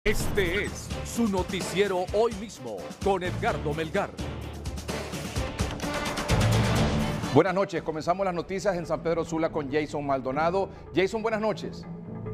Este es su noticiero Hoy Mismo con Edgardo Melgar. Buenas noches, comenzamos las noticias en San Pedro Sula con Jason Maldonado. Jason, buenas noches.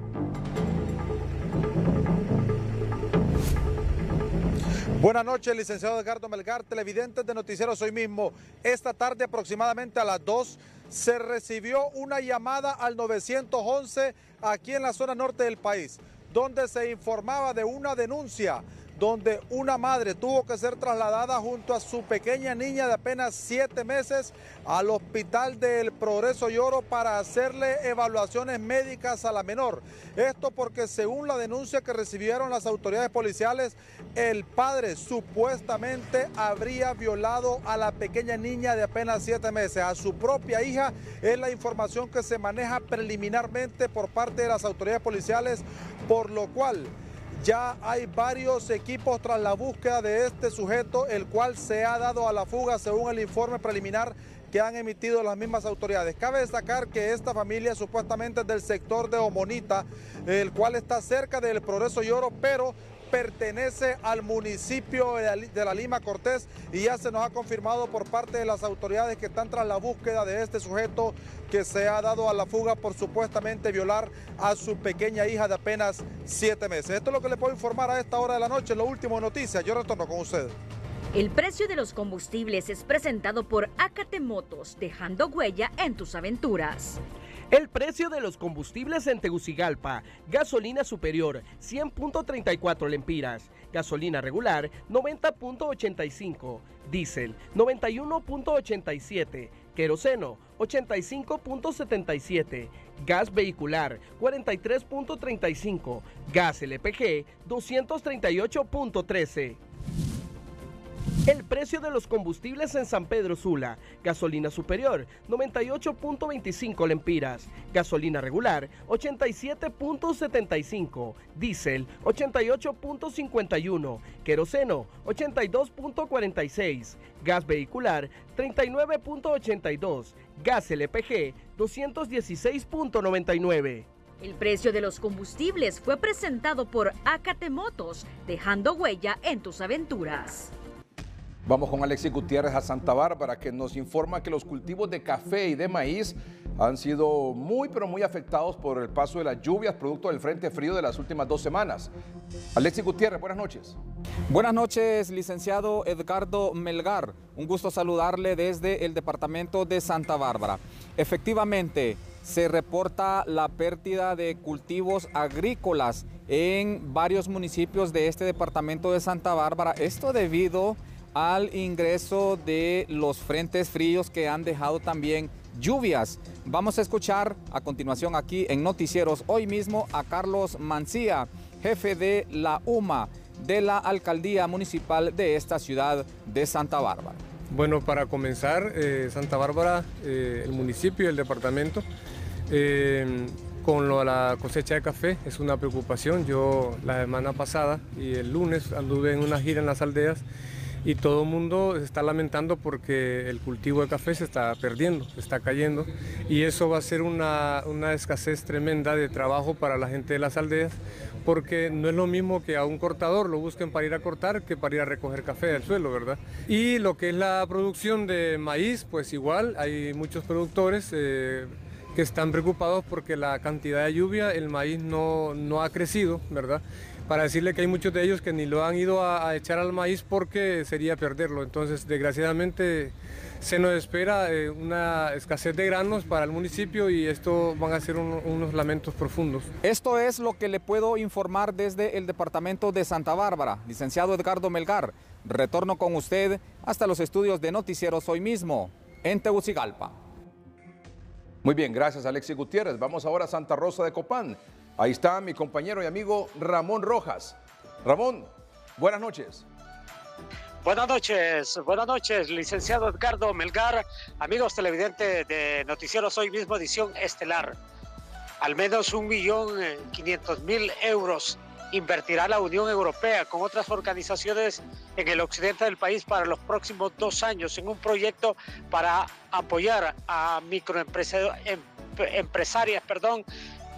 Buenas noches, licenciado Edgardo Melgar, televidentes de Noticieros Hoy Mismo. Esta tarde, aproximadamente a las 2, se recibió una llamada al 911 aquí en la zona norte del país, donde se informaba de una denuncia donde una madre tuvo que ser trasladada junto a su pequeña niña de apenas 7 meses al hospital del Progreso y Oro para hacerle evaluaciones médicas a la menor. Esto porque según la denuncia que recibieron las autoridades policiales, el padre supuestamente habría violado a la pequeña niña de apenas 7 meses, a su propia hija. Es la información que se maneja preliminarmente por parte de las autoridades policiales, por lo cual ya hay varios equipos tras la búsqueda de este sujeto, el cual se ha dado a la fuga según el informe preliminar que han emitido las mismas autoridades. Cabe destacar que esta familia supuestamente es del sector de Omonita, el cual está cerca del Progreso y Oro, pero pertenece al municipio de la Lima Cortés, y ya se nos ha confirmado por parte de las autoridades que están tras la búsqueda de este sujeto que se ha dado a la fuga por supuestamente violar a su pequeña hija de apenas 7 meses. Esto es lo que le puedo informar a esta hora de la noche. Lo último de noticias, yo retorno con usted. El precio de los combustibles es presentado por Acate Motos, dejando huella en tus aventuras. El precio de los combustibles en Tegucigalpa: gasolina superior 100.34 lempiras, gasolina regular 90.85, diésel 91.87, queroseno 85.77, gas vehicular 43.35, gas LPG 238.13. El precio de los combustibles en San Pedro Sula: gasolina superior 98.25 lempiras, gasolina regular 87.75, diésel 88.51, queroseno 82.46, gas vehicular 39.82, gas LPG 216.99. El precio de los combustibles fue presentado por Acate Motos, dejando huella en tus aventuras. Vamos con Alexis Gutiérrez a Santa Bárbara, que nos informa que los cultivos de café y de maíz han sido muy afectados por el paso de las lluvias producto del frente frío de las últimas 2 semanas. Alexis Gutiérrez, buenas noches. Buenas noches, licenciado Edgardo Melgar. Un gusto saludarle desde el departamento de Santa Bárbara. Efectivamente, se reporta la pérdida de cultivos agrícolas en varios municipios de este departamento de Santa Bárbara. Esto debido al ingreso de los frentes fríos que han dejado también lluvias. Vamos a escuchar a continuación aquí en Noticieros Hoy Mismo a Carlos Mancía, jefe de la UMA de la Alcaldía Municipal de esta ciudad de Santa Bárbara. Bueno, para comenzar, Santa Bárbara, el municipio y el departamento, con la cosecha de café es una preocupación. Yo la semana pasada y el lunes anduve en una gira en las aldeas y todo el mundo se está lamentando porque el cultivo de café se está perdiendo, se está cayendo, y eso va a ser una escasez tremenda de trabajo para la gente de las aldeas, porque no es lo mismo que a un cortador lo busquen para ir a cortar que para ir a recoger café del suelo, ¿verdad? Y lo que es la producción de maíz, pues igual hay muchos productores que están preocupados porque la cantidad de lluvia, el maíz no ha crecido, ¿verdad? Para decirle que hay muchos de ellos que ni lo han ido a echar al maíz porque sería perderlo. Entonces, desgraciadamente, se nos espera una escasez de granos para el municipio, y esto van a ser unos lamentos profundos. Esto es lo que le puedo informar desde el departamento de Santa Bárbara. Licenciado Edgardo Melgar, retorno con usted hasta los estudios de Noticieros Hoy Mismo en Tegucigalpa. Muy bien, gracias Alexis Gutiérrez. Vamos ahora a Santa Rosa de Copán. Ahí está mi compañero y amigo Ramón Rojas. Ramón, buenas noches. Buenas noches, licenciado Edgardo Melgar, amigos televidentes de Noticieros Hoy Mismo, edición estelar. Al menos 1.500.000 euros invertirá la Unión Europea con otras organizaciones en el occidente del país para los próximos 2 años en un proyecto para apoyar a microempresarias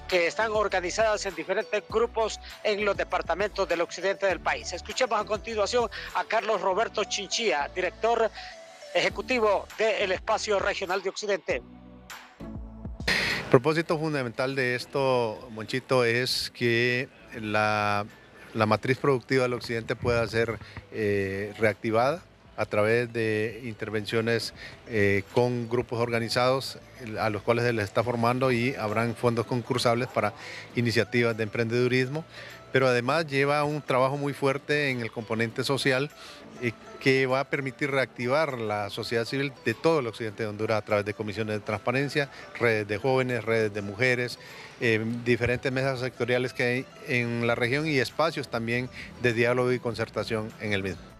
que están organizadas en diferentes grupos en los departamentos del occidente del país. Escuchemos a continuación a Carlos Roberto Chinchilla, director ejecutivo del Espacio Regional de Occidente. El propósito fundamental de esto, Monchito, es que la matriz productiva del occidente pueda ser reactivada a través de intervenciones con grupos organizados a los cuales se les está formando, y habrán fondos concursables para iniciativas de emprendedurismo, pero además lleva un trabajo muy fuerte en el componente social que va a permitir reactivar la sociedad civil de todo el occidente de Honduras a través de comisiones de transparencia, redes de jóvenes, redes de mujeres, diferentes mesas sectoriales que hay en la región y espacios también de diálogo y concertación en el mismo.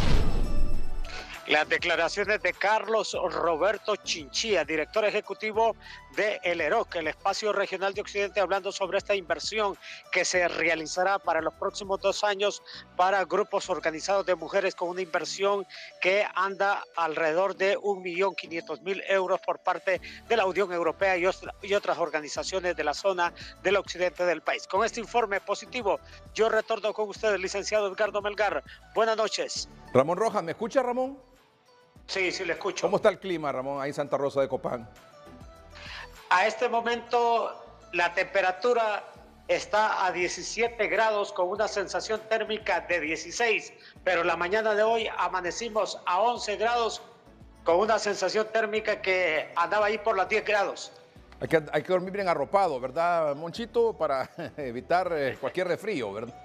Las declaraciones de Carlos Roberto Chinchilla, director ejecutivo de el EROC, el Espacio Regional de Occidente, hablando sobre esta inversión que se realizará para los próximos 2 años para grupos organizados de mujeres, con una inversión que anda alrededor de 1.500.000 euros por parte de la Unión Europea y otras organizaciones de la zona del occidente del país. Con este informe positivo, yo retorno con ustedes, licenciado Edgardo Melgar. Buenas noches. Ramón Rojas, ¿me escucha, Ramón? Sí, sí, le escucho. ¿Cómo está el clima, Ramón, ahí en Santa Rosa de Copán? A este momento la temperatura está a 17 grados con una sensación térmica de 16, pero la mañana de hoy amanecimos a 11 grados con una sensación térmica que andaba ahí por las 10 grados. Hay que dormir bien arropado, ¿verdad, Monchito? Para evitar cualquier resfrío, ¿verdad?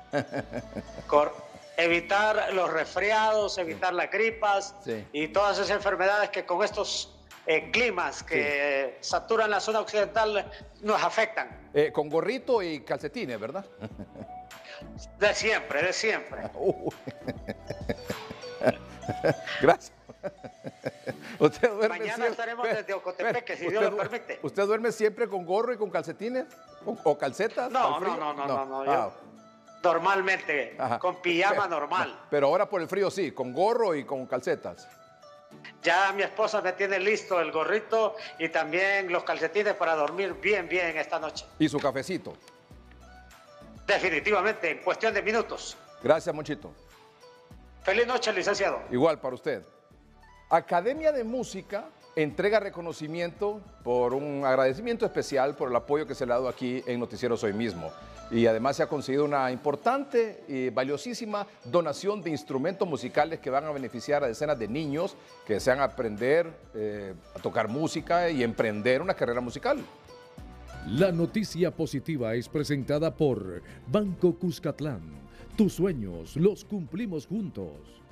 Evitar los resfriados, evitar las gripas, sí, y todas esas enfermedades que con estos climas que saturan la zona occidental nos afectan. Con gorrito y calcetines, ¿verdad? De siempre, de siempre. Gracias. ¿Usted duerme Mañana siempre? estaremos desde Ocotepeque, si Dios lo permite. ¿Usted duerme siempre con gorro y con calcetines? ¿O calcetas? No. Yo normalmente, con pijama normal. Pero ahora por el frío sí, con gorro y con calcetas. Ya mi esposa me tiene listo el gorrito y también los calcetines para dormir bien esta noche. ¿Y su cafecito? Definitivamente, en cuestión de minutos. Gracias, Monchito. Feliz noche, licenciado. Igual para usted. Academia de Música entrega reconocimiento por un agradecimiento especial por el apoyo que se le ha dado aquí en Noticieros Hoy Mismo. Y además se ha conseguido una importante y valiosísima donación de instrumentos musicales que van a beneficiar a decenas de niños que desean aprender a tocar música y emprender una carrera musical. La noticia positiva es presentada por Banco Cuscatlán. Tus sueños los cumplimos juntos.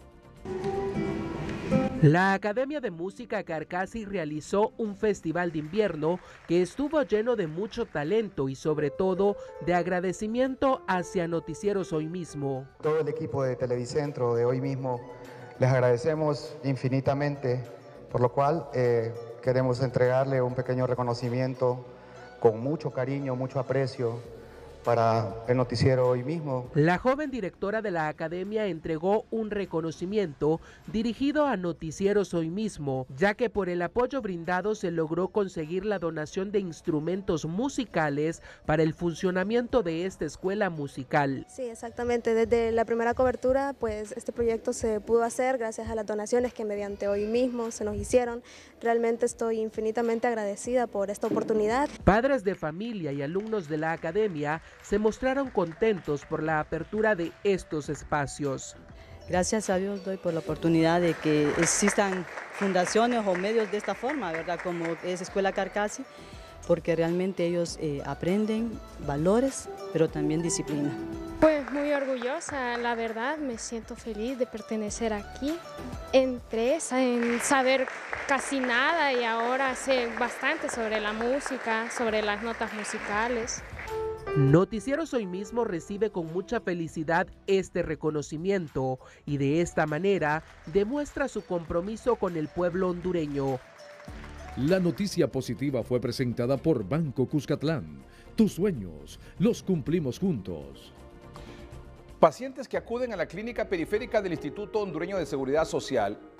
La Academia de Música Carcasi realizó un festival de invierno que estuvo lleno de mucho talento y sobre todo de agradecimiento hacia Noticieros Hoy Mismo. Todo el equipo de Televicentro de Hoy Mismo les agradecemos infinitamente, por lo cual queremos entregarle un pequeño reconocimiento con mucho cariño, mucho aprecio para el Noticiero Hoy Mismo. La joven directora de la Academia entregó un reconocimiento dirigido a Noticieros Hoy Mismo, ya que por el apoyo brindado se logró conseguir la donación de instrumentos musicales para el funcionamiento de esta escuela musical. Sí, exactamente. Desde la primera cobertura, pues este proyecto se pudo hacer gracias a las donaciones que mediante Hoy Mismo se nos hicieron. Realmente estoy infinitamente agradecida por esta oportunidad. Padres de familia y alumnos de la Academia se mostraron contentos por la apertura de estos espacios. Gracias a Dios doy por la oportunidad de que existan fundaciones o medios de esta forma, ¿verdad? Como es Escuela Carcasi, porque realmente ellos aprenden valores, pero también disciplina. Pues muy orgullosa, la verdad, me siento feliz de pertenecer aquí. Entré en saber casi nada y ahora sé bastante sobre la música, sobre las notas musicales. Noticieros Hoy Mismo recibe con mucha felicidad este reconocimiento y de esta manera demuestra su compromiso con el pueblo hondureño. La noticia positiva fue presentada por Banco Cuscatlán. Tus sueños los cumplimos juntos. Pacientes que acuden a la clínica periférica del Instituto Hondureño de Seguridad Social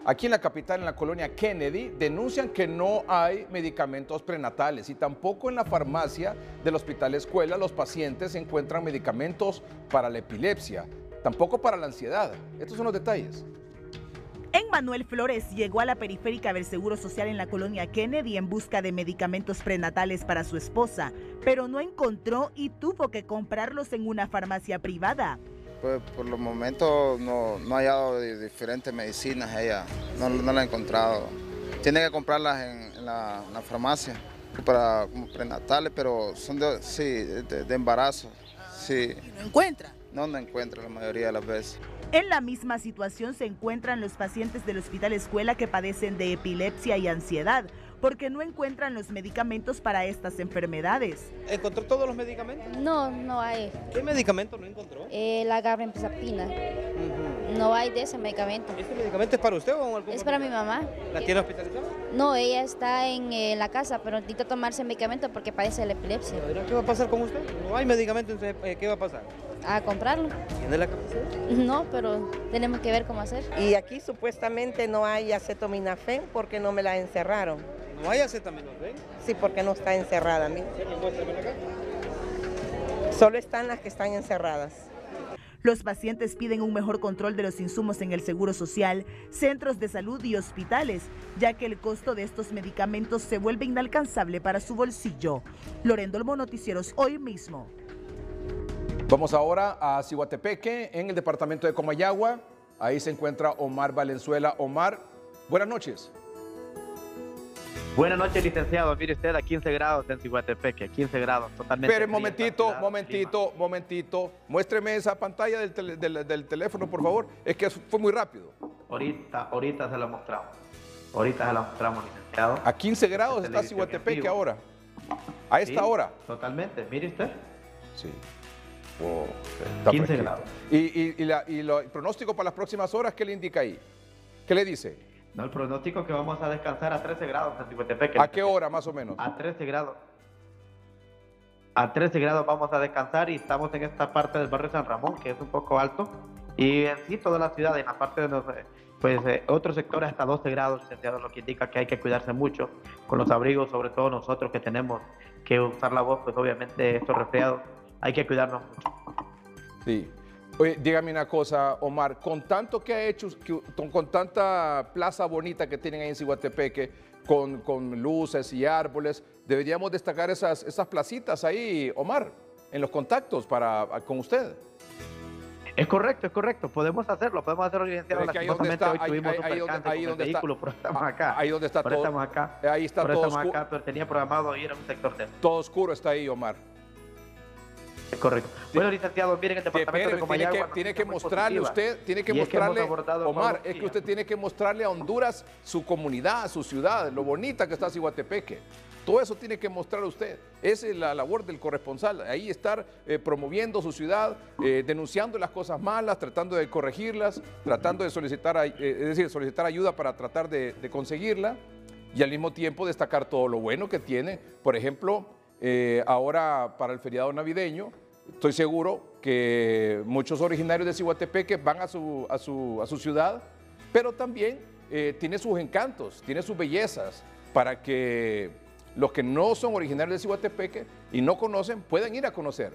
aquí en la capital, en la colonia Kennedy, denuncian que no hay medicamentos prenatales y tampoco en la farmacia del Hospital Escuela los pacientes encuentran medicamentos para la epilepsia, tampoco para la ansiedad. Estos son los detalles. Manuel Flores llegó a la periférica del Seguro Social en la colonia Kennedy en busca de medicamentos prenatales para su esposa, pero no encontró y tuvo que comprarlos en una farmacia privada. Pues por los momentos no ha hallado diferentes medicinas ella, no la ha encontrado. Tiene que comprarlas en la farmacia para como prenatales, pero son de embarazo. Sí. ¿Y no encuentra? No encuentra la mayoría de las veces. En la misma situación se encuentran los pacientes del Hospital Escuela que padecen de epilepsia y ansiedad, porque no encuentran los medicamentos para estas enfermedades. ¿Encontró todos los medicamentos? No hay. ¿Qué medicamento no encontró? La gabapentina. No hay de ese medicamento. ¿Este medicamento es para usted o algún? Es para mi mamá. ¿La tiene hospitalizada? No, ella está en la casa, pero necesita tomarse medicamento porque padece de la epilepsia. ¿Qué va a pasar con usted? No hay medicamento, entonces, ¿qué va a pasar? A comprarlo. ¿Tiene la capacidad? No, pero tenemos que ver cómo hacer. Y aquí supuestamente no hay acetaminofén porque no me la encerraron. ¿No hay acetaminofén? Sí, porque no está encerrada. Muéstramela acá. Solo están las que están encerradas. Los pacientes piden un mejor control de los insumos en el Seguro Social, centros de salud y hospitales, ya que el costo de estos medicamentos se vuelve inalcanzable para su bolsillo. Lorendolmo, Noticieros Hoy Mismo. Vamos ahora a Ciguatepeque, en el departamento de Comayagua. Ahí se encuentra Omar Valenzuela. Omar, buenas noches. Buenas noches, licenciado. Mire usted, a 15 grados en Ciguatepeque, 15 grados, totalmente. Pero momentito. Muéstreme esa pantalla del teléfono, por favor. Es que fue muy rápido. Ahorita se la mostramos. Ahorita se la mostramos, licenciado. A 15 grados está Ciguatepeque ahora. A esta hora. Totalmente. Mire usted. Sí. 15 grados. ¿Y el pronóstico para las próximas horas qué le indica ahí? ¿Qué le dice? No, el pronóstico que vamos a descansar a 13 grados en Ciguatepeque. ¿A qué hora más o menos? A 13 grados. A 13 grados vamos a descansar y estamos en esta parte del barrio San Ramón, que es un poco alto. Y en sí toda la ciudad, en la parte de otros sectores hasta 12 grados, licenciado, lo que indica que hay que cuidarse mucho con los abrigos, sobre todo nosotros que tenemos que usar la voz, pues obviamente estos resfriados, hay que cuidarnos mucho. Sí. Oye, dígame una cosa, Omar, con tanto que ha hecho, con tanta plaza bonita que tienen ahí en Ciguatepeque, con luces y árboles, deberíamos destacar esas placitas ahí, Omar, en los contactos con usted. Es correcto, podemos hacerlo, licenciado. Lastimosamente hoy tuvimos un percance con el vehículo, pero estamos acá. Ahí donde está todo. Estamos acá. Ahí está todo oscuro. Pero tenía programado ir a un sector de todo oscuro está ahí, Omar. Es correcto. Bueno, licenciado, miren el departamento de Comayagua. Tiene que mostrarle usted, Omar, es que usted tiene que mostrarle a Honduras su comunidad, su ciudad, lo bonita que está Ciguatepeque. Todo eso tiene que mostrar usted. Esa es la labor del corresponsal. Ahí estar promoviendo su ciudad, denunciando las cosas malas, tratando de corregirlas, tratando de solicitar ayuda para tratar de conseguirla y al mismo tiempo destacar todo lo bueno que tiene. Por ejemplo, ahora para el feriado navideño, estoy seguro que muchos originarios de Ciguatepeque van a su ciudad, pero también tiene sus encantos, tiene sus bellezas, para que los que no son originarios de Ciguatepeque y no conocen, puedan ir a conocer.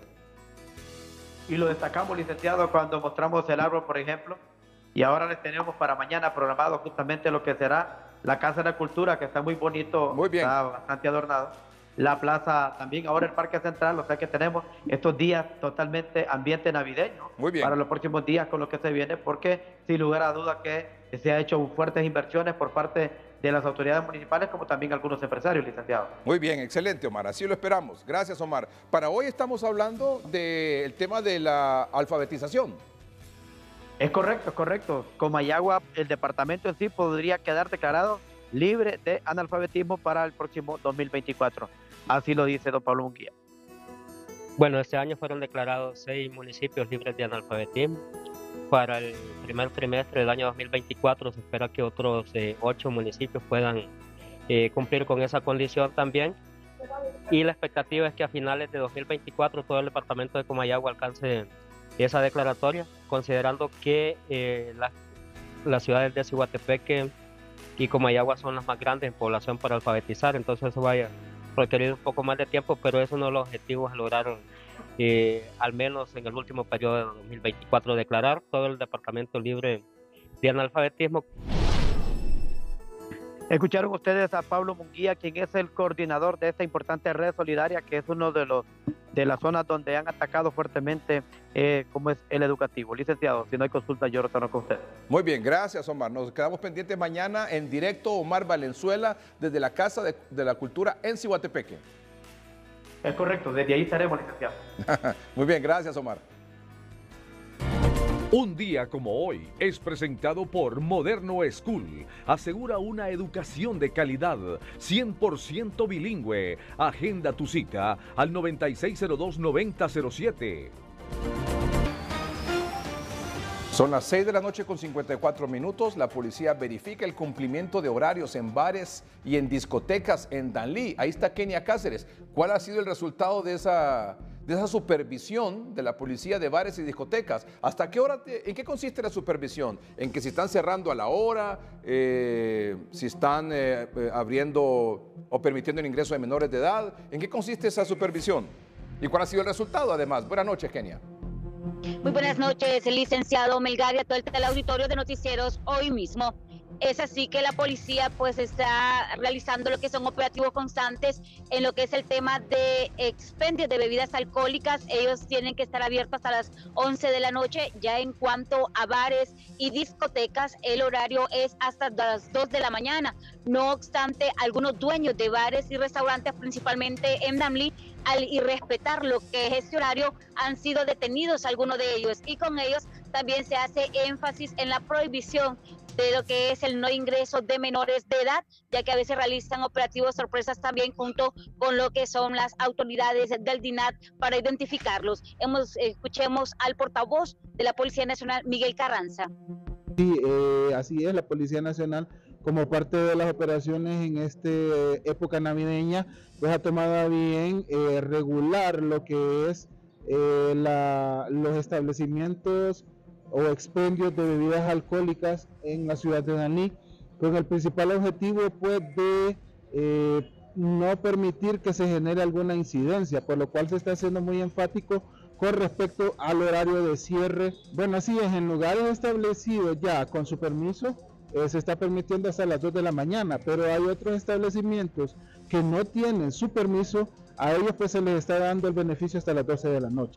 Y lo destacamos, licenciado, cuando mostramos el árbol, por ejemplo, y ahora les tenemos para mañana programado justamente lo que será la Casa de la Cultura, que está muy bonito, muy bien, está bastante adornado. La plaza también, ahora el Parque Central, o sea que tenemos estos días totalmente ambiente navideño. Muy bien. Para los próximos días con lo que se viene, porque sin lugar a duda que se ha hecho fuertes inversiones por parte de las autoridades municipales, como también algunos empresarios, licenciado. Muy bien, excelente, Omar, así lo esperamos. Gracias, Omar. Para hoy estamos hablando del tema de la alfabetización. Es correcto. Comayagua, el departamento en sí podría quedar declarado libre de analfabetismo para el próximo 2024. Así lo dice don Pablo Munguía. Bueno, este año fueron declarados 6 municipios libres de analfabetismo. Para el primer trimestre del año 2024 se espera que otros 8 municipios puedan cumplir con esa condición también. Y la expectativa es que a finales de 2024 todo el departamento de Comayagua alcance esa declaratoria, considerando que las ciudades de Ciguatepeque, y como Mayagua son las más grandes en población para alfabetizar, entonces eso vaya a requerir un poco más de tiempo, pero es uno de los objetivos a lograr, al menos en el último periodo de 2024, declarar todo el departamento libre de analfabetismo. Escucharon ustedes a Pablo Munguía, quien es el coordinador de esta importante red solidaria, que es uno de las zonas donde han atacado fuertemente, como es el educativo. Licenciado, si no hay consulta, yo retorno con usted. Muy bien, gracias, Omar. Nos quedamos pendientes mañana en directo, Omar Valenzuela, desde la Casa de la Cultura en Ciguatepeque. Es correcto, desde ahí estaremos, licenciado. Muy bien, gracias, Omar. Un día como hoy es presentado por Moderno School. Asegura una educación de calidad 100% bilingüe. Agenda tu cita al 9602-9007. Son las 6 de la noche con 54 minutos. La policía verifica el cumplimiento de horarios en bares y en discotecas en Danlí. Ahí está Kenia Cáceres. ¿Cuál ha sido el resultado de esa supervisión de la policía de bares y discotecas? ¿Hasta qué hora? ¿En qué consiste la supervisión? ¿En que si están cerrando a la hora? ¿Si están abriendo o permitiendo el ingreso de menores de edad? ¿En qué consiste esa supervisión? ¿Y cuál ha sido el resultado, además? Buenas noches, Kenia. Muy buenas noches, licenciado Melgar y a todo el auditorio de Noticieros Hoy Mismo. Es así que la policía pues está realizando lo que son operativos constantes en lo que es el tema de expendios de bebidas alcohólicas. Ellos tienen que estar abiertos hasta las 11 de la noche. Ya en cuanto a bares y discotecas, el horario es hasta las 2 de la mañana. No obstante, algunos dueños de bares y restaurantes, principalmente en Danlí, al irrespetar lo que es este horario, han sido detenidos algunos de ellos, y con ellos también se hace énfasis en la prohibición de lo que es el no ingreso de menores de edad, ya que a veces realizan operativos sorpresas también junto con lo que son las autoridades del DINAT para identificarlos. Escuchemos al portavoz de la Policía Nacional, Miguel Carranza. Sí, así es, la Policía Nacional, como parte de las operaciones en esta época navideña, pues ha tomado a bien regular lo que es los establecimientos o expendios de bebidas alcohólicas en la ciudad de Danlí, con el principal objetivo pues de no permitir que se genere alguna incidencia, por lo cual se está haciendo muy enfático con respecto al horario de cierre. Bueno, así es, en lugares establecidos ya con su permiso, se está permitiendo hasta las 2 de la mañana, pero hay otros establecimientos que no tienen su permiso, a ellos pues se les está dando el beneficio hasta las 12 de la noche.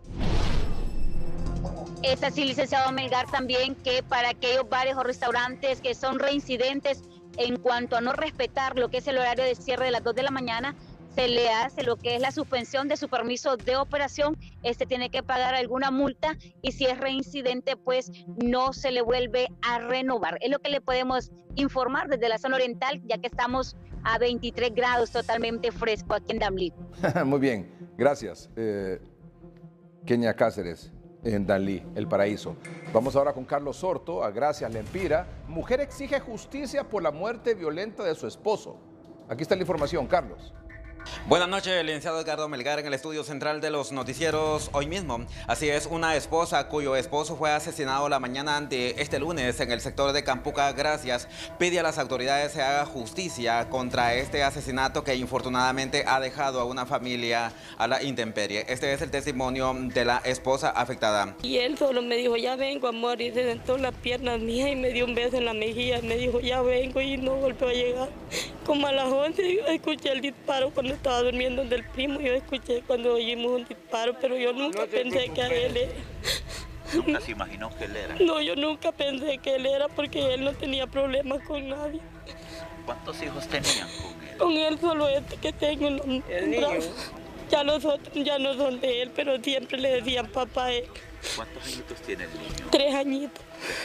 Es así, licenciado Melgar, también que para aquellos bares o restaurantes que son reincidentes en cuanto a no respetar lo que es el horario de cierre de las 2 de la mañana, se le hace lo que es la suspensión de su permiso de operación. Tiene que pagar alguna multa, y si es reincidente pues no se le vuelve a renovar. Es lo que le podemos informar desde la zona oriental, ya que estamos a 23 grados, totalmente fresco aquí en Danlí. Muy bien, gracias. Kenia Cáceres, en Danlí, El Paraíso. Vamos ahora con Carlos Sorto, a Gracias Lempira. Mujer exige justicia por la muerte violenta de su esposo. Aquí está la información, Carlos. Buenas noches, licenciado Edgardo Melgar, en el estudio central de los noticieros Hoy Mismo. Así es, una esposa cuyo esposo fue asesinado la mañana de este lunes en el sector de Campuca, Gracias, pide a las autoridades se haga justicia contra este asesinato que infortunadamente ha dejado a una familia a la intemperie. Este es el testimonio de la esposa afectada. Y él solo me dijo, ya vengo, amor, y se sentó en las piernas mías y me dio un beso en la mejilla. Me dijo, ya vengo, y no volvió a llegar. Como a las 11 escuché el disparo cuando estaba durmiendo del primo. Yo escuché cuando oímos un disparo, pero yo nunca pensé que a él era. ¿Nunca se imaginó que él era? No, yo nunca pensé que él era, porque él no tenía problemas con nadie. ¿Cuántos hijos tenían con él? Con él solo este que tengo en los brazos. Ya los otros ya no son de él, pero siempre le decían papá a él. ¿Cuántos añitos tiene el niño? 3 añitos.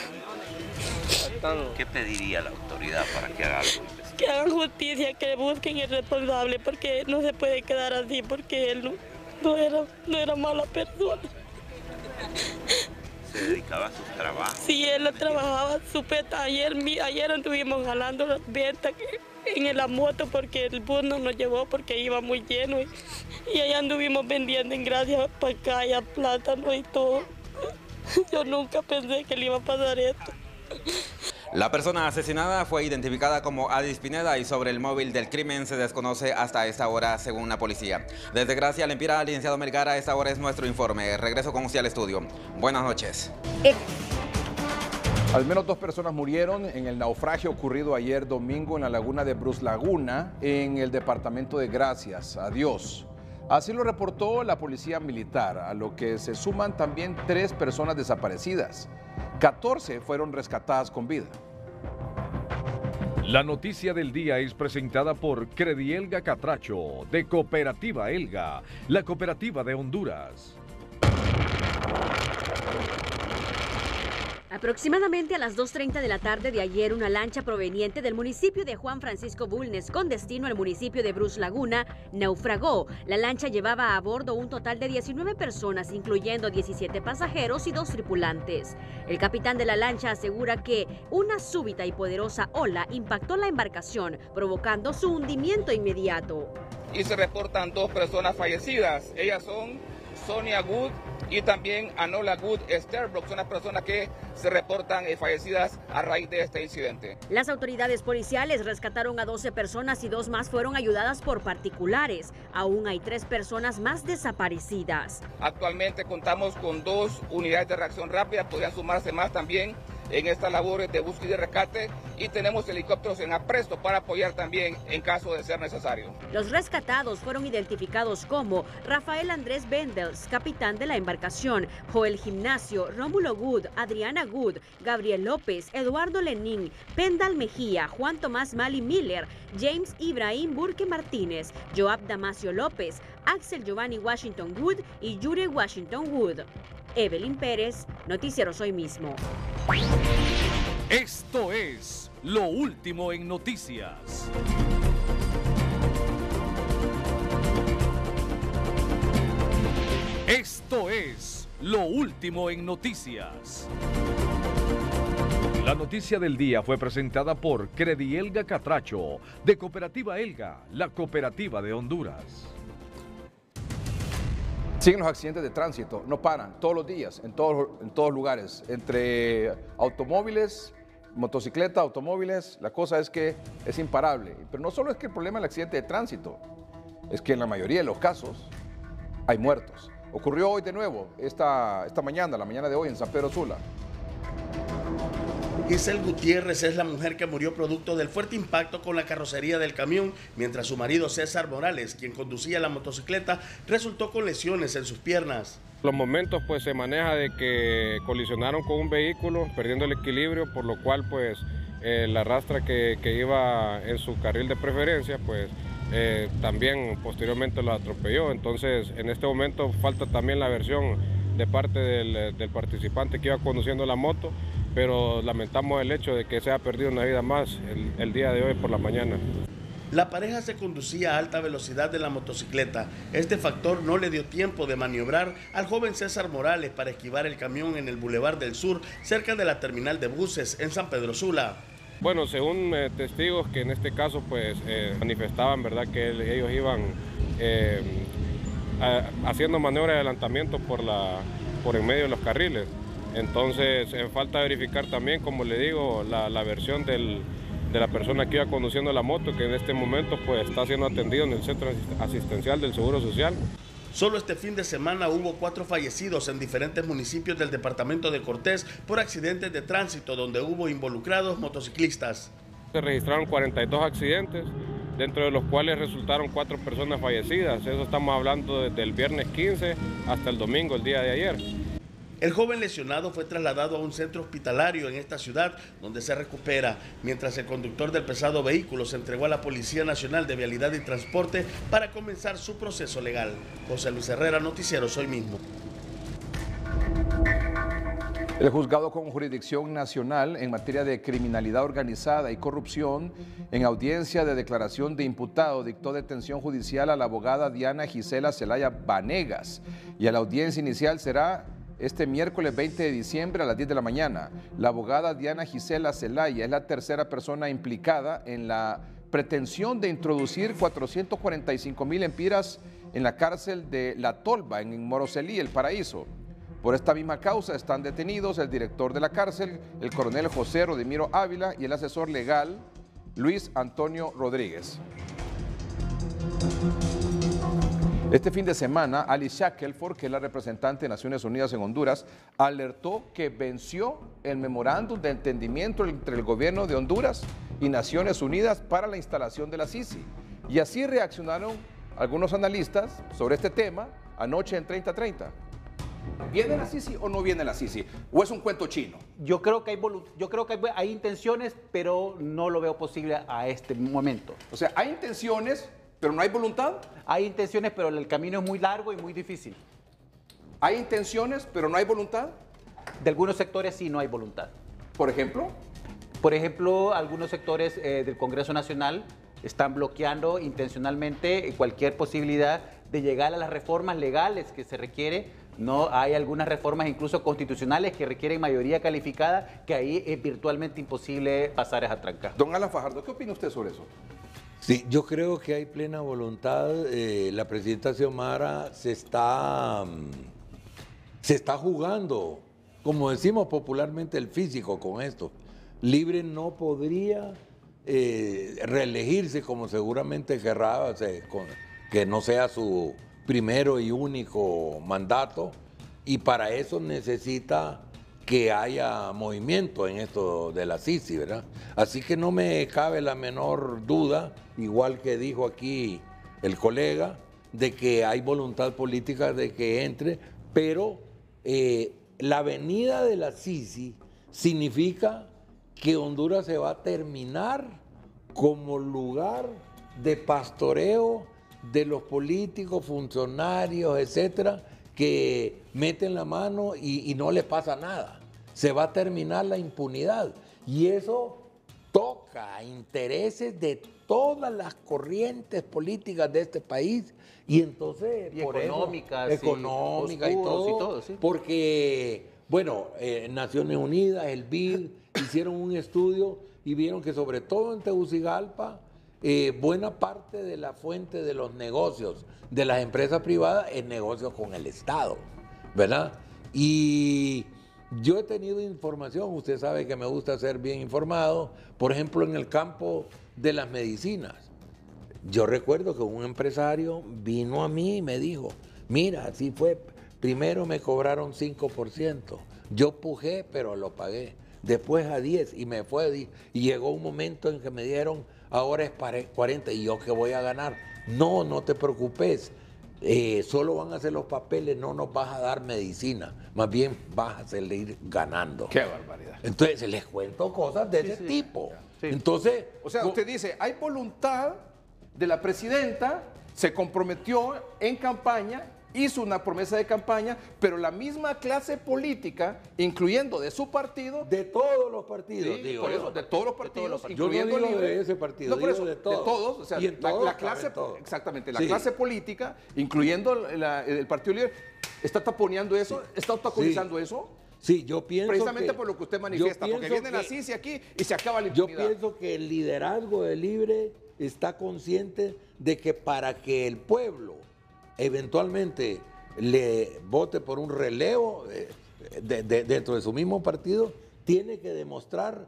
¿Qué pediría la autoridad para que haga algo? Que hagan justicia, que busquen el responsable, porque no se puede quedar así, porque él no era mala persona. ¿Se dedicaba a sus trabajos? Sí, él trabajaba ayer estuvimos jalando las ventas en la moto, porque el bus no nos llevó porque iba muy lleno, y allá anduvimos vendiendo en Gracias, pacaya, plátano y todo. Yo nunca pensé que le iba a pasar esto. La persona asesinada fue identificada como Adis Pineda y sobre el móvil del crimen se desconoce hasta esta hora, según la policía. Desde Gracia, Lempira, licenciado Melgar, a esta hora es nuestro informe. Regreso con usted al estudio. Buenas noches. Al menos 2 personas murieron en el naufragio ocurrido ayer domingo en la laguna de Brus Laguna, en el departamento de Gracias. Adiós. Así lo reportó la policía militar, a lo que se suman también 3 personas desaparecidas. 14 fueron rescatadas con vida. La noticia del día es presentada por Credielga Catracho, de Cooperativa Elga, la cooperativa de Honduras. Aproximadamente a las 2:30 de la tarde de ayer, una lancha proveniente del municipio de Juan Francisco Bulnes con destino al municipio de Brus Laguna naufragó. La lancha llevaba a bordo un total de 19 personas, incluyendo 17 pasajeros y 2 tripulantes. El capitán de la lancha asegura que una súbita y poderosa ola impactó la embarcación, provocando su hundimiento inmediato. Y se reportan 2 personas fallecidas. Ellas son Sonia Good y también Anola Good Sterbrook. Son las personas que se reportan fallecidas a raíz de este incidente. Las autoridades policiales rescataron a 12 personas y 2 más fueron ayudadas por particulares. Aún hay 3 personas más desaparecidas. Actualmente contamos con 2 unidades de reacción rápida, podrían sumarse más también en estas labores de búsqueda y de rescate, y tenemos helicópteros en apresto para apoyar también en caso de ser necesario. Los rescatados fueron identificados como Rafael Andrés Bendels, capitán de la embarcación, Joel Gimnasio, Rómulo Good, Adriana Good, Gabriel López, Eduardo Lenín, Pendal Mejía, Juan Tomás Mali Miller, James Ibrahim Burke Martínez, Joab Damasio López, Axel Giovanni Washington Wood y Yuri Washington Wood. Evelyn Pérez, Noticieros Hoy Mismo. Esto es Lo Último en Noticias. Esto es Lo Último en Noticias. La noticia del día fue presentada por Credielga Catracho, de Cooperativa Elga, la cooperativa de Honduras. Siguen los accidentes de tránsito, no paran, todos los días, en todos lugares, entre automóviles, motocicleta, automóviles, la cosa es que es imparable. Pero no solo es que el problema del accidente de tránsito, es que en la mayoría de los casos hay muertos. Ocurrió hoy de nuevo, esta mañana, la mañana de hoy en San Pedro Sula. Giselle Gutiérrez es la mujer que murió producto del fuerte impacto con la carrocería del camión, mientras su marido César Morales, quien conducía la motocicleta, resultó con lesiones en sus piernas. Los momentos pues se maneja de que colisionaron con un vehículo, perdiendo el equilibrio, por lo cual pues la rastra que iba en su carril de preferencia pues también posteriormente lo atropelló. Entonces en este momento falta también la versión de parte del participante que iba conduciendo la moto, pero lamentamos el hecho de que se haya perdido una vida más el día de hoy por la mañana. La pareja se conducía a alta velocidad de la motocicleta. Este factor no le dio tiempo de maniobrar al joven César Morales para esquivar el camión en el Boulevard del Sur, cerca de la terminal de buses en San Pedro Sula. Bueno, según testigos que en este caso pues manifestaban, ¿verdad?, que ellos iban haciendo maniobras de adelantamiento por en medio de los carriles. Entonces falta verificar también, como le digo, la versión de la persona que iba conduciendo la moto, que en este momento pues está siendo atendido en el centro asistencial del Seguro Social. Solo este fin de semana hubo 4 fallecidos en diferentes municipios del departamento de Cortés por accidentes de tránsito donde hubo involucrados motociclistas. Se registraron 42 accidentes, dentro de los cuales resultaron 4 personas fallecidas. Eso estamos hablando desde el viernes 15 hasta el domingo, el día de ayer. El joven lesionado fue trasladado a un centro hospitalario en esta ciudad, donde se recupera, mientras el conductor del pesado vehículo se entregó a la Policía Nacional de Vialidad y Transporte para comenzar su proceso legal. José Luis Herrera, Noticieros Hoy Mismo. El juzgado con jurisdicción nacional en materia de criminalidad organizada y corrupción, en audiencia de declaración de imputado, dictó detención judicial a la abogada Diana Gisela Zelaya Vanegas, y a la audiencia inicial será este miércoles 20 de diciembre a las 10 de la mañana. La abogada Diana Gisela Zelaya es la tercera persona implicada en la pretensión de introducir 445,000 empiras en la cárcel de La Tolva, en Moroselí, El Paraíso. Por esta misma causa están detenidos el director de la cárcel, el coronel José Rodimiro Ávila y el asesor legal Luis Antonio Rodríguez. Este fin de semana, Alice Shackelford, que es la representante de Naciones Unidas en Honduras, alertó que venció el memorándum de entendimiento entre el gobierno de Honduras y Naciones Unidas para la instalación de la Sisi. Y así reaccionaron algunos analistas sobre este tema anoche en 30:30. ¿Viene la Sisi o no viene la Sisi? ¿O es un cuento chino? Yo creo que hay intenciones, pero no lo veo posible a este momento. O sea, hay intenciones, pero no hay voluntad. Hay intenciones, pero el camino es muy largo y muy difícil. ¿Hay intenciones, pero no hay voluntad? De algunos sectores sí no hay voluntad. ¿Por ejemplo? Por ejemplo, algunos sectores del Congreso Nacional están bloqueando intencionalmente cualquier posibilidad de llegar a las reformas legales que se requiere. No, hay algunas reformas incluso constitucionales que requieren mayoría calificada, que ahí es virtualmente imposible pasar esa tranca. Don Alan Fajardo, ¿qué opina usted sobre eso? Sí, yo creo que hay plena voluntad. La presidenta Xiomara se está jugando, como decimos popularmente, el físico con esto. Libre no podría reelegirse como seguramente querrá, que no sea su primero y único mandato, y para eso necesita que haya movimiento en esto de la Sisi, ¿verdad? Así que no me cabe la menor duda, igual que dijo aquí el colega, de que hay voluntad política de que entre, pero la venida de la Sisi significa que Honduras se va a terminar como lugar de pastoreo de los políticos, funcionarios, etcétera, que meten la mano y no le pasa nada. Se va a terminar la impunidad. Y eso toca intereses de todas las corrientes políticas de este país. Y entonces, y por económicas, eso, económica y todo, sí. Porque, bueno, Naciones Unidas, el BID, hicieron un estudio y vieron que sobre todo en Tegucigalpa, buena parte de la fuente de los negocios de las empresas privadas es negocio con el Estado, ¿verdad? Y yo he tenido información, usted sabe que me gusta ser bien informado, por ejemplo, en el campo de las medicinas. Yo recuerdo que un empresario vino a mí y me dijo, mira, así fue, primero me cobraron 5%, yo pujé, pero lo pagué, después a 10 y me fue a 10, y llegó un momento en que me dieron, ahora es 40, y yo que voy a ganar. No, no te preocupes, solo van a hacer los papeles, no nos vas a dar medicina, más bien vas a salir ganando. ¡Qué barbaridad! Entonces les cuento cosas de ese tipo. Sí. Entonces, o sea, usted dice, hay voluntad de la presidenta, se comprometió en campaña, hizo una promesa de campaña, pero la misma clase política, incluyendo de su partido... De todos los partidos, sí, digo. Por eso, de todos los partidos, incluyendo yo no digo de ese partido, no, por digo eso, de todos. De todos, o sea, y en todos la clase, exactamente, la sí. clase política, incluyendo el Partido Libre, está taponeando eso, está obstaculizando eso. Sí, yo pienso precisamente por lo que usted manifiesta, porque viene la Sisi aquí y se acaba la impunidad. Yo pienso que el liderazgo de Libre está consciente de que para que el pueblo eventualmente le vote por un relevo dentro de su mismo partido, tiene que demostrar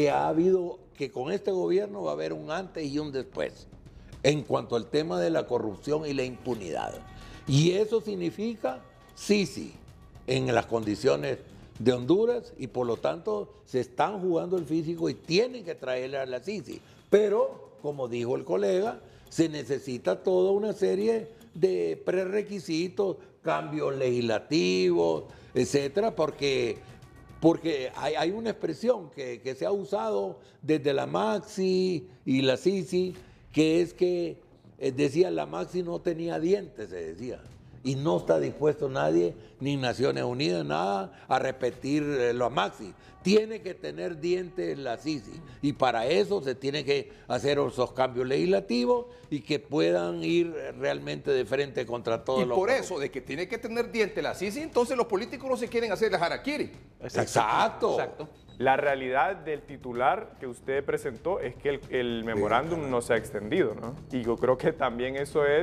que con este gobierno va a haber un antes y un después en cuanto al tema de la corrupción y la impunidad. Y eso significa Sisi en las condiciones de Honduras, y por lo tanto se están jugando el físico y tienen que traerle a la Sisi. Pero, como dijo el colega, se necesita toda una serie de prerequisitos, cambios legislativos, etcétera, porque hay una expresión que se ha usado desde la Maxi y la Sisi, que es que decía la Maxi no tenía dientes, se decía. Y no está dispuesto nadie, ni Naciones Unidas, nada, a repetir lo a Maxi. Tiene que tener dientes la Sisi. Y para eso se tiene que hacer esos cambios legislativos y que puedan ir realmente de frente contra todos los... Y por eso, de que tiene que tener dientes la Sisi, entonces los políticos no se quieren hacer el harakiri. Exacto. La realidad del titular que usted presentó es que el memorándum no se ha extendido, ¿no? Y yo creo que también eso es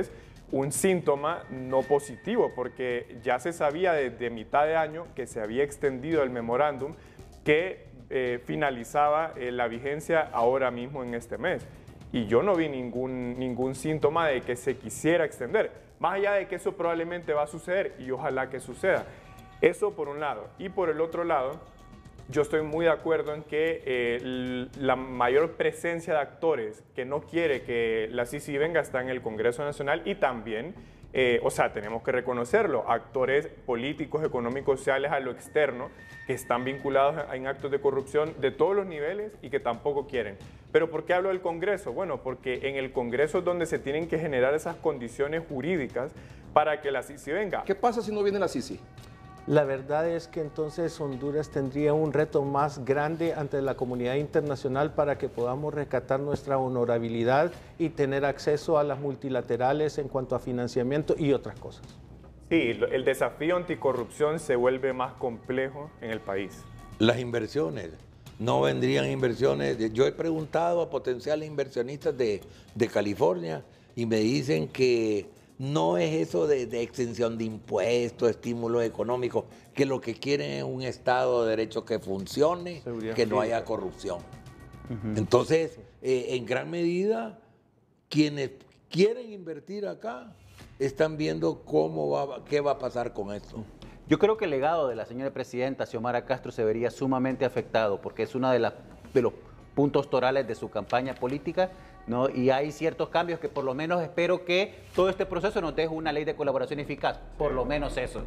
un síntoma no positivo, porque ya se sabía desde mitad de año que se había extendido el memorándum que finalizaba la vigencia ahora mismo en este mes. Y yo no vi ningún síntoma de que se quisiera extender, más allá de que eso probablemente va a suceder y ojalá que suceda. Eso por un lado. Y por el otro lado, yo estoy muy de acuerdo en que la mayor presencia de actores que no quiere que la CICI venga está en el Congreso Nacional y también, o sea, tenemos que reconocerlo, actores políticos, económicos, sociales a lo externo que están vinculados en actos de corrupción de todos los niveles y que tampoco quieren. ¿Pero por qué hablo del Congreso? Bueno, porque en el Congreso es donde se tienen que generar esas condiciones jurídicas para que la CICI venga. ¿Qué pasa si no viene la CICI? La verdad es que entonces Honduras tendría un reto más grande ante la comunidad internacional para que podamos rescatar nuestra honorabilidad y tener acceso a las multilaterales en cuanto a financiamiento y otras cosas. Sí, el desafío anticorrupción se vuelve más complejo en el país. Las inversiones, no vendrían inversiones. Yo he preguntado a potenciales inversionistas de California y me dicen que no es eso de exención de impuestos, estímulos económicos, que lo que quieren es un Estado de Derecho que funcione, que no haya corrupción. Entonces, en gran medida, quienes quieren invertir acá están viendo qué va a pasar con esto. Yo creo que el legado de la señora presidenta Xiomara Castro se vería sumamente afectado porque es uno de los puntos torales de su campaña política, ¿no? Y hay ciertos cambios que por lo menos espero que todo este proceso nos deje una ley de colaboración eficaz, por lo menos eso.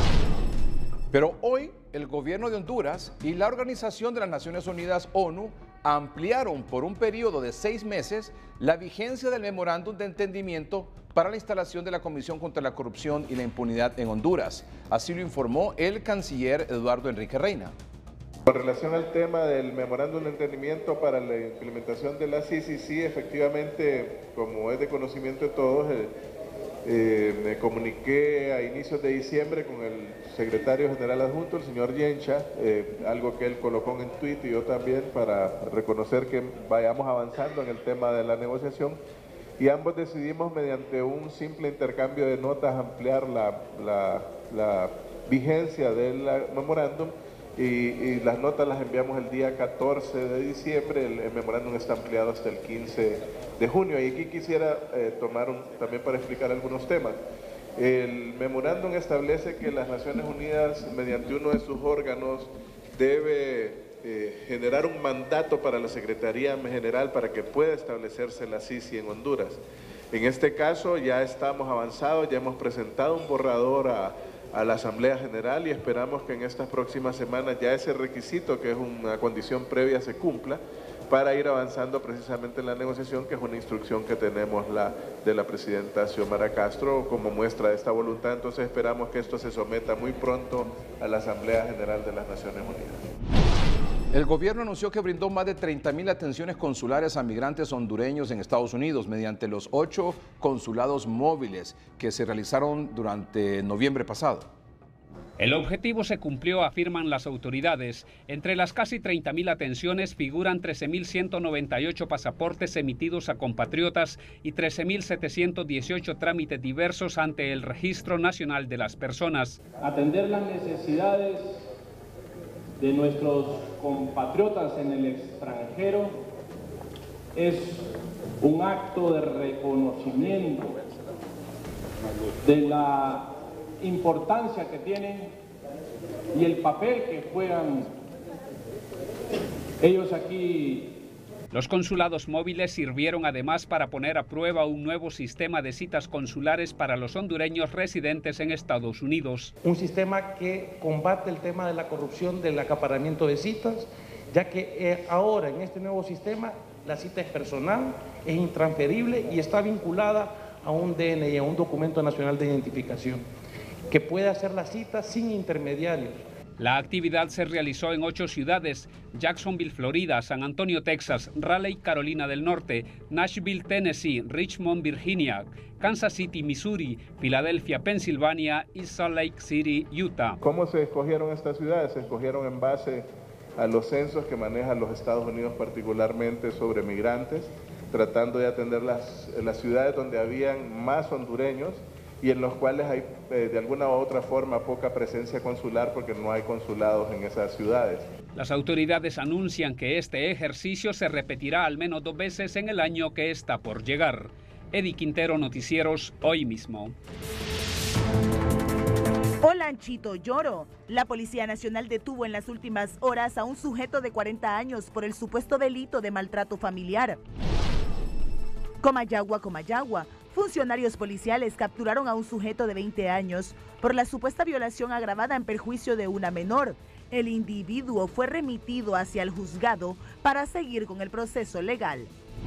Pero hoy el gobierno de Honduras y la Organización de las Naciones Unidas, ONU, ampliaron por un periodo de 6 meses la vigencia del memorándum de entendimiento para la instalación de la Comisión contra la Corrupción y la Impunidad en Honduras. Así lo informó el canciller Eduardo Enrique Reina. Con relación al tema del memorándum de entendimiento para la implementación de la CICI, sí, efectivamente, como es de conocimiento de todos, me comuniqué a inicios de diciembre con el secretario general adjunto, el señor Yencha, algo que él colocó en tweet y yo también, para reconocer que vayamos avanzando en el tema de la negociación. Y ambos decidimos, mediante un simple intercambio de notas, ampliar la vigencia del memorándum. Y las notas las enviamos el día 14 de diciembre, el memorándum está ampliado hasta el 15 de junio. Y aquí quisiera tomar también para explicar algunos temas. El memorándum establece que las Naciones Unidas, mediante uno de sus órganos, debe generar un mandato para la Secretaría General para que pueda establecerse la CICI en Honduras. En este caso ya estamos avanzados, ya hemos presentado un borrador a la Asamblea General y esperamos que en estas próximas semanas ya ese requisito, que es una condición previa, se cumpla para ir avanzando precisamente en la negociación, que es una instrucción que tenemos de la presidenta Xiomara Castro como muestra de esta voluntad. Entonces esperamos que esto se someta muy pronto a la Asamblea General de las Naciones Unidas. El gobierno anunció que brindó más de 30.000 atenciones consulares a migrantes hondureños en Estados Unidos mediante los 8 consulados móviles que se realizaron durante noviembre pasado. El objetivo se cumplió, afirman las autoridades. Entre las casi 30.000 atenciones figuran 13.198 pasaportes emitidos a compatriotas y 13.718 trámites diversos ante el Registro Nacional de las Personas. Atender las necesidades de nuestros compatriotas en el extranjero es un acto de reconocimiento de la importancia que tienen y el papel que juegan ellos aquí. Los consulados móviles sirvieron además para poner a prueba un nuevo sistema de citas consulares para los hondureños residentes en Estados Unidos. Un sistema que combate el tema de la corrupción, del acaparamiento de citas, ya que ahora en este nuevo sistema la cita es personal, es intransferible y está vinculada a un DNI, a un documento nacional de identificación, que puede hacer la cita sin intermediarios. La actividad se realizó en 8 ciudades: Jacksonville, Florida; San Antonio, Texas; Raleigh, Carolina del Norte; Nashville, Tennessee; Richmond, Virginia; Kansas City, Missouri; Filadelfia, Pensilvania; y Salt Lake City, Utah. ¿Cómo se escogieron estas ciudades? Se escogieron en base a los censos que manejan los Estados Unidos particularmente sobre migrantes. tratando de atender las ciudades donde habían más hondureños y en los cuales hay de alguna u otra forma poca presencia consular porque no hay consulados en esas ciudades. Las autoridades anuncian que este ejercicio se repetirá al menos 2 veces en el año que está por llegar. Eddie Quintero, Noticieros, Hoy Mismo. Olanchito Lloro. La Policía Nacional detuvo en las últimas horas a un sujeto de 40 años por el supuesto delito de maltrato familiar. Comayagua. Funcionarios policiales capturaron a un sujeto de 20 años por la supuesta violación agravada en perjuicio de una menor. El individuo fue remitido hacia el juzgado para seguir con el proceso legal.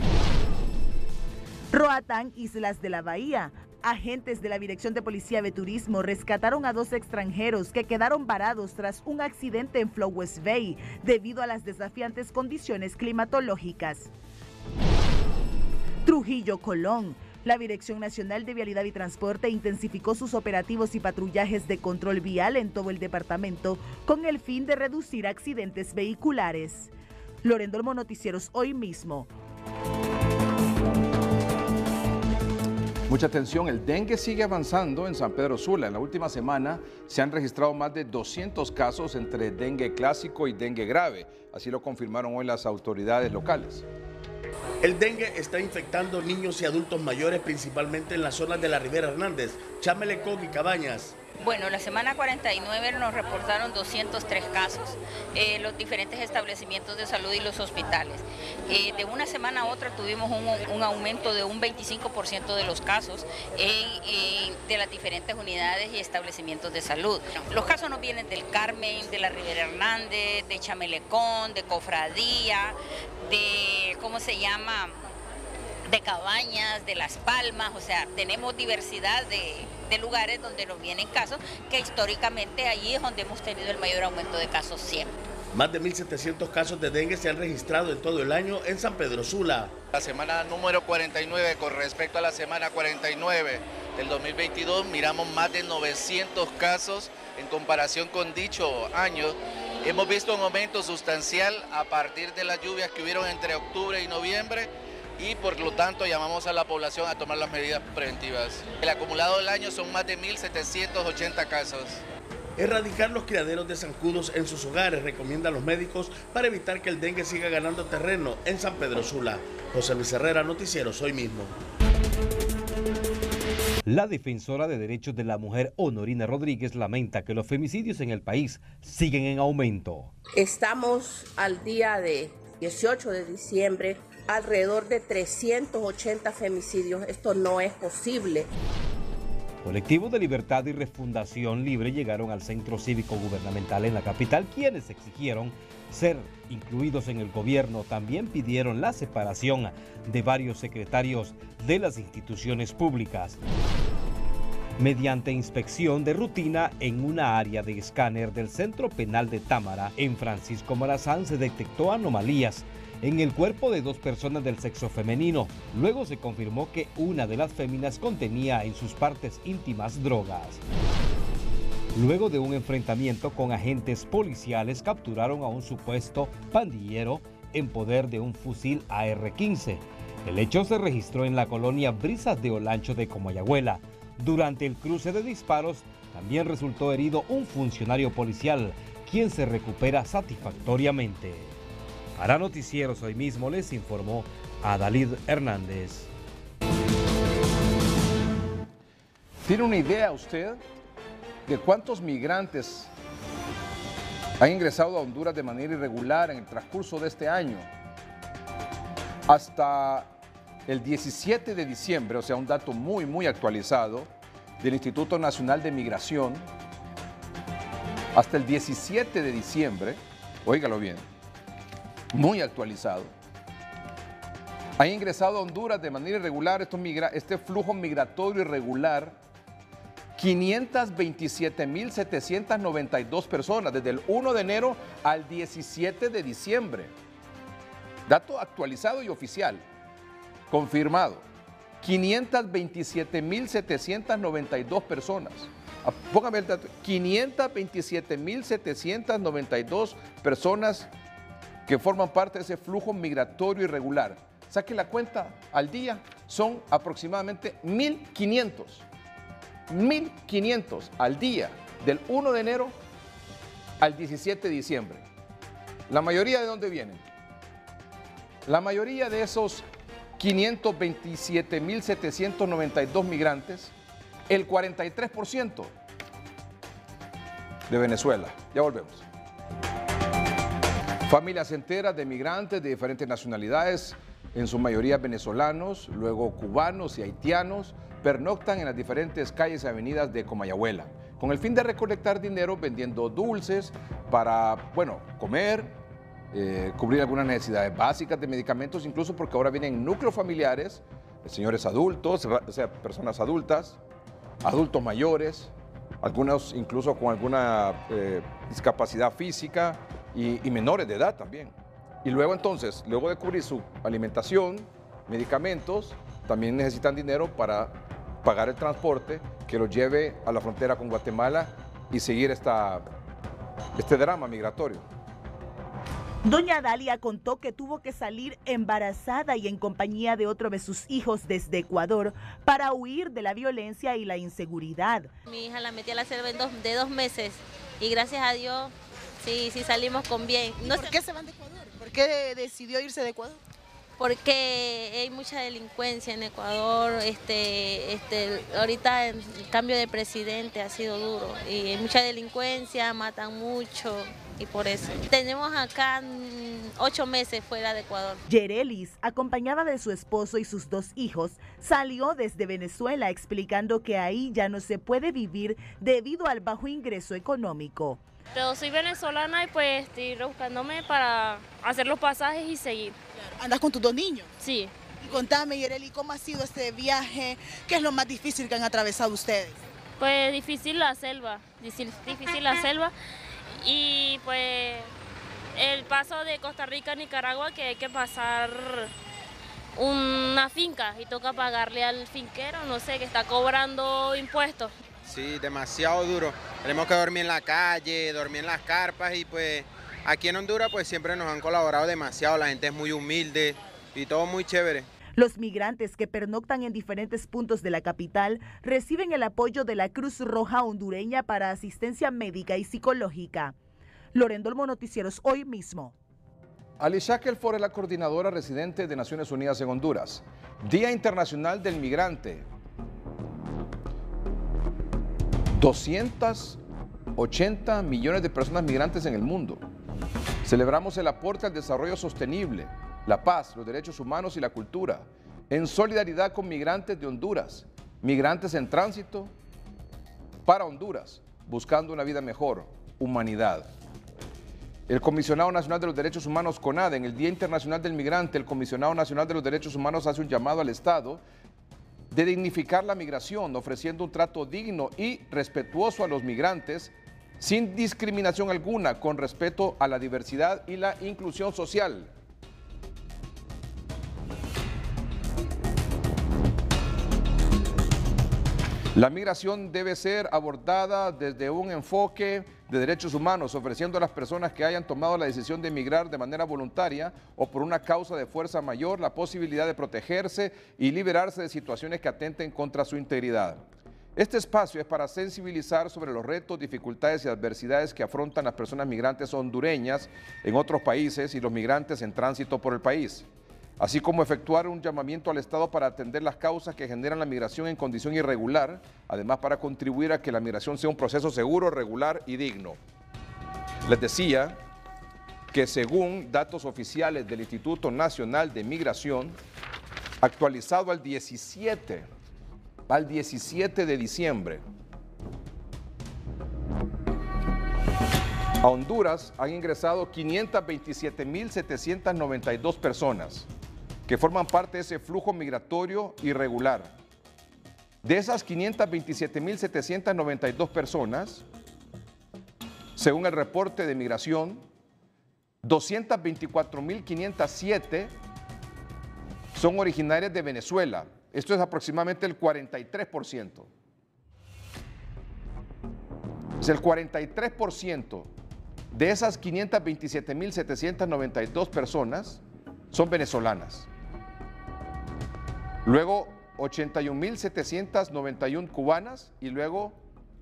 Roatán, Islas de la Bahía. Agentes de la Dirección de Policía de Turismo rescataron a 2 extranjeros que quedaron varados tras un accidente en Flowers Bay debido a las desafiantes condiciones climatológicas. Trujillo, Colón. La Dirección Nacional de Vialidad y Transporte intensificó sus operativos y patrullajes de control vial en todo el departamento con el fin de reducir accidentes vehiculares. Lorendolmo, Noticieros, Hoy Mismo. Mucha atención, el dengue sigue avanzando en San Pedro Sula. En la última semana se han registrado más de 200 casos entre dengue clásico y dengue grave. Así lo confirmaron hoy las autoridades locales. El dengue está infectando niños y adultos mayores, principalmente en las zonas de la Rivera Hernández, Chamelecón y Cabañas. Bueno, la semana 49 nos reportaron 203 casos, los diferentes establecimientos de salud y los hospitales. De una semana a otra tuvimos un aumento de un 25% de los casos de las diferentes unidades y establecimientos de salud. Los casos nos vienen del Carmen, de la Rivera Hernández, de Chamelecón, de Cofradía, de, ¿cómo se llama?, de Cabañas, de Las Palmas, o sea, tenemos diversidad de lugares donde nos vienen casos, que históricamente allí es donde hemos tenido el mayor aumento de casos siempre. Más de 1.700 casos de dengue se han registrado en todo el año en San Pedro Sula. La semana número 49, con respecto a la semana 49 del 2022, miramos más de 900 casos en comparación con dicho año. Hemos visto un aumento sustancial a partir de las lluvias que hubieron entre octubre y noviembre, y por lo tanto llamamos a la población a tomar las medidas preventivas. El acumulado del año son más de 1.780 casos. Erradicar los criaderos de zancudos en sus hogares, recomiendan los médicos, para evitar que el dengue siga ganando terreno en San Pedro Sula. José Luis Herrera, Noticieros, Hoy Mismo. La defensora de derechos de la mujer Honorina Rodríguez lamenta que los femicidios en el país siguen en aumento. Estamos al día de 18 de diciembre, alrededor de 380 femicidios. Esto no es posible. Colectivos de Libertad y Refundación Libre llegaron al centro cívico gubernamental en la capital, quienes exigieron ser incluidos en el gobierno. También pidieron la separación de varios secretarios de las instituciones públicas. Mediante inspección de rutina en una área de escáner del Centro Penal de Támara, en Francisco Morazán, se detectó anomalías en el cuerpo de 2 personas del sexo femenino. Luego se confirmó que una de las féminas contenía en sus partes íntimas drogas. Luego de un enfrentamiento con agentes policiales, capturaron a un supuesto pandillero en poder de un fusil AR-15. El hecho se registró en la colonia Brisas de Olancho de Comayagüela. Durante el cruce de disparos, también resultó herido un funcionario policial, quien se recupera satisfactoriamente. Para Noticieros Hoy Mismo les informó Adalid Hernández. ¿Tiene una idea usted de cuántos migrantes han ingresado a Honduras de manera irregular en el transcurso de este año? Hasta el 17 de diciembre, o sea, un dato muy actualizado del Instituto Nacional de Migración, hasta el 17 de diciembre, óigalo bien, muy actualizado, han ingresado a Honduras de manera irregular, este flujo migratorio irregular, 527.792 personas desde el 1 de enero al 17 de diciembre. Dato actualizado y oficial, confirmado. 527.792 personas. Póngame el dato, 527.792 personas que forman parte de ese flujo migratorio irregular. saque la cuenta al día, son aproximadamente 1.500. 1.500 al día, del 1 de enero al 17 de diciembre. ¿La mayoría de dónde vienen? La mayoría de esos 527.792 migrantes, el 43% de Venezuela. Ya volvemos. Familias enteras de migrantes de diferentes nacionalidades, en su mayoría venezolanos, luego cubanos y haitianos, pernoctan en las diferentes calles y avenidas de Comayagüela, con el fin de recolectar dinero vendiendo dulces para, bueno, comer, cubrir algunas necesidades básicas de medicamentos, incluso porque ahora vienen núcleos familiares, señores adultos, o sea, personas adultas, adultos mayores, algunos incluso con alguna discapacidad física y menores de edad también. Y luego entonces, luego de cubrir su alimentación, medicamentos, también necesitan dinero para pagar el transporte que los lleve a la frontera con Guatemala y seguir este drama migratorio. Doña Dalia contó que tuvo que salir embarazada y en compañía de otro de sus hijos desde Ecuador para huir de la violencia y la inseguridad. Mi hija la metí a la selva de 2 meses y gracias a Dios sí salimos con bien. ¿Por qué se van de Ecuador? ¿Por qué decidió irse de Ecuador? Porque hay mucha delincuencia en Ecuador, ahorita el cambio de presidente ha sido duro y hay mucha delincuencia, matan mucho y por eso. Tenemos acá 8 meses fuera de Ecuador. Yerelis, acompañada de su esposo y sus 2 hijos, salió desde Venezuela explicando que ahí ya no se puede vivir debido al bajo ingreso económico. Pero soy venezolana y pues estoy buscándome para hacer los pasajes y seguir. ¿Andas con tus 2 niños? Sí. Y contame, Yereli, ¿cómo ha sido este viaje? ¿Qué es lo más difícil que han atravesado ustedes? Pues difícil la selva, y pues el paso de Costa Rica a Nicaragua, que hay que pasar una finca y toca pagarle al finquero, no sé, que está cobrando impuestos. Sí, demasiado duro. Tenemos que dormir en la calle, dormir en las carpas y pues aquí en Honduras pues siempre nos han colaborado demasiado, la gente es muy humilde y todo muy chévere. Los migrantes que pernoctan en diferentes puntos de la capital reciben el apoyo de la Cruz Roja hondureña para asistencia médica y psicológica. Loren Dolmo, Noticieros Hoy Mismo. Alicia Kelfor es la coordinadora residente de Naciones Unidas en Honduras. Día Internacional del Migrante. 280 millones de personas migrantes en el mundo. Celebramos el aporte al desarrollo sostenible, la paz, los derechos humanos y la cultura, en solidaridad con migrantes de Honduras, migrantes en tránsito para Honduras, buscando una vida mejor, humanidad. El Comisionado Nacional de los Derechos Humanos, CONADE, en el Día Internacional del Migrante, el Comisionado Nacional de los Derechos Humanos hace un llamado al Estado de dignificar la migración, ofreciendo un trato digno y respetuoso a los migrantes, sin discriminación alguna, con respeto a la diversidad y la inclusión social. La migración debe ser abordada desde un enfoque de derechos humanos, ofreciendo a las personas que hayan tomado la decisión de emigrar de manera voluntaria o por una causa de fuerza mayor la posibilidad de protegerse y liberarse de situaciones que atenten contra su integridad. Este espacio es para sensibilizar sobre los retos, dificultades y adversidades que afrontan las personas migrantes hondureñas en otros países y los migrantes en tránsito por el país, así como efectuar un llamamiento al Estado para atender las causas que generan la migración en condición irregular, además para contribuir a que la migración sea un proceso seguro, regular y digno. Les decía que según datos oficiales del Instituto Nacional de Migración, actualizado al 17 de diciembre, a Honduras han ingresado 527.792 personas que forman parte de ese flujo migratorio irregular. De esas 527.792 personas, según el reporte de migración, 224.507 son originarias de Venezuela. Esto es aproximadamente el 43%. Es el 43% de esas 527.792 personas son venezolanas. luego 81.791 cubanas y luego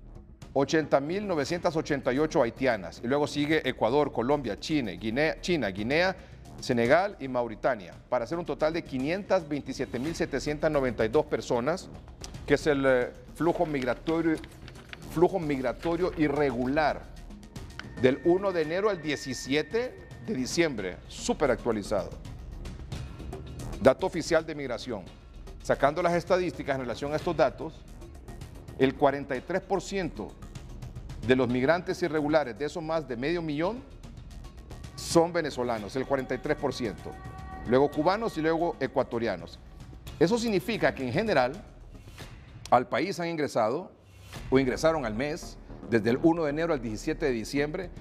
80.988 haitianas. Y luego sigue Ecuador, Colombia, China, Guinea, Senegal y Mauritania, para hacer un total de 527.792 personas, que es el flujo migratorio irregular del 1 de enero al 17 de diciembre, súper actualizado. Dato oficial de migración. Sacando las estadísticas en relación a estos datos, el 43% de los migrantes irregulares, de esos más de 500.000, son venezolanos, el 43%. Luego cubanos y luego ecuatorianos. Eso significa que en general al país han ingresado o ingresaron al mes, desde el 1 de enero al 17 de diciembre,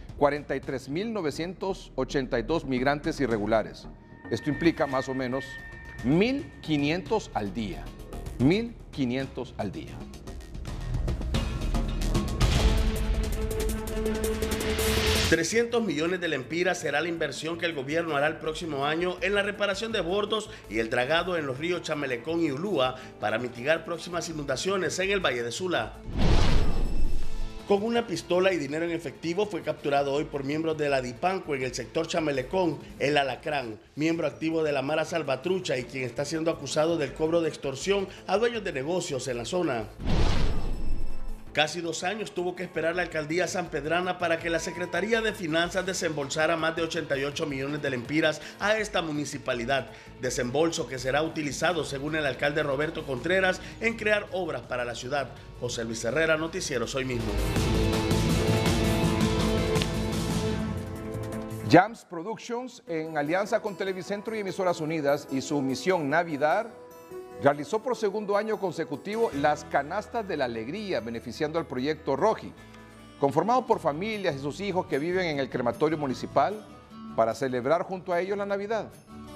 43.982 migrantes irregulares. Esto implica más o menos 1.500 al día. 1.500 al día. $300 millones de lempiras será la inversión que el gobierno hará el próximo año en la reparación de bordos y el dragado en los ríos Chamelecón y Ulúa para mitigar próximas inundaciones en el Valle de Sula. Con una pistola y dinero en efectivo fue capturado hoy por miembros de la Dipanco en el sector Chamelecón, el Alacrán, miembro activo de la Mara Salvatrucha y quien está siendo acusado del cobro de extorsión a dueños de negocios en la zona. Casi 2 años tuvo que esperar la alcaldía sanpedrana para que la Secretaría de Finanzas desembolsara más de 88 millones de lempiras a esta municipalidad. Desembolso que será utilizado, según el alcalde Roberto Contreras, en crear obras para la ciudad. José Luis Herrera, Noticieros Hoy Mismo. Jams Productions, en alianza con Televicentro y Emisoras Unidas y su misión Navidad, realizó por segundo año consecutivo las Canastas de la Alegría, beneficiando al proyecto Roji, conformado por familias y sus hijos que viven en el crematorio municipal para celebrar junto a ellos la Navidad.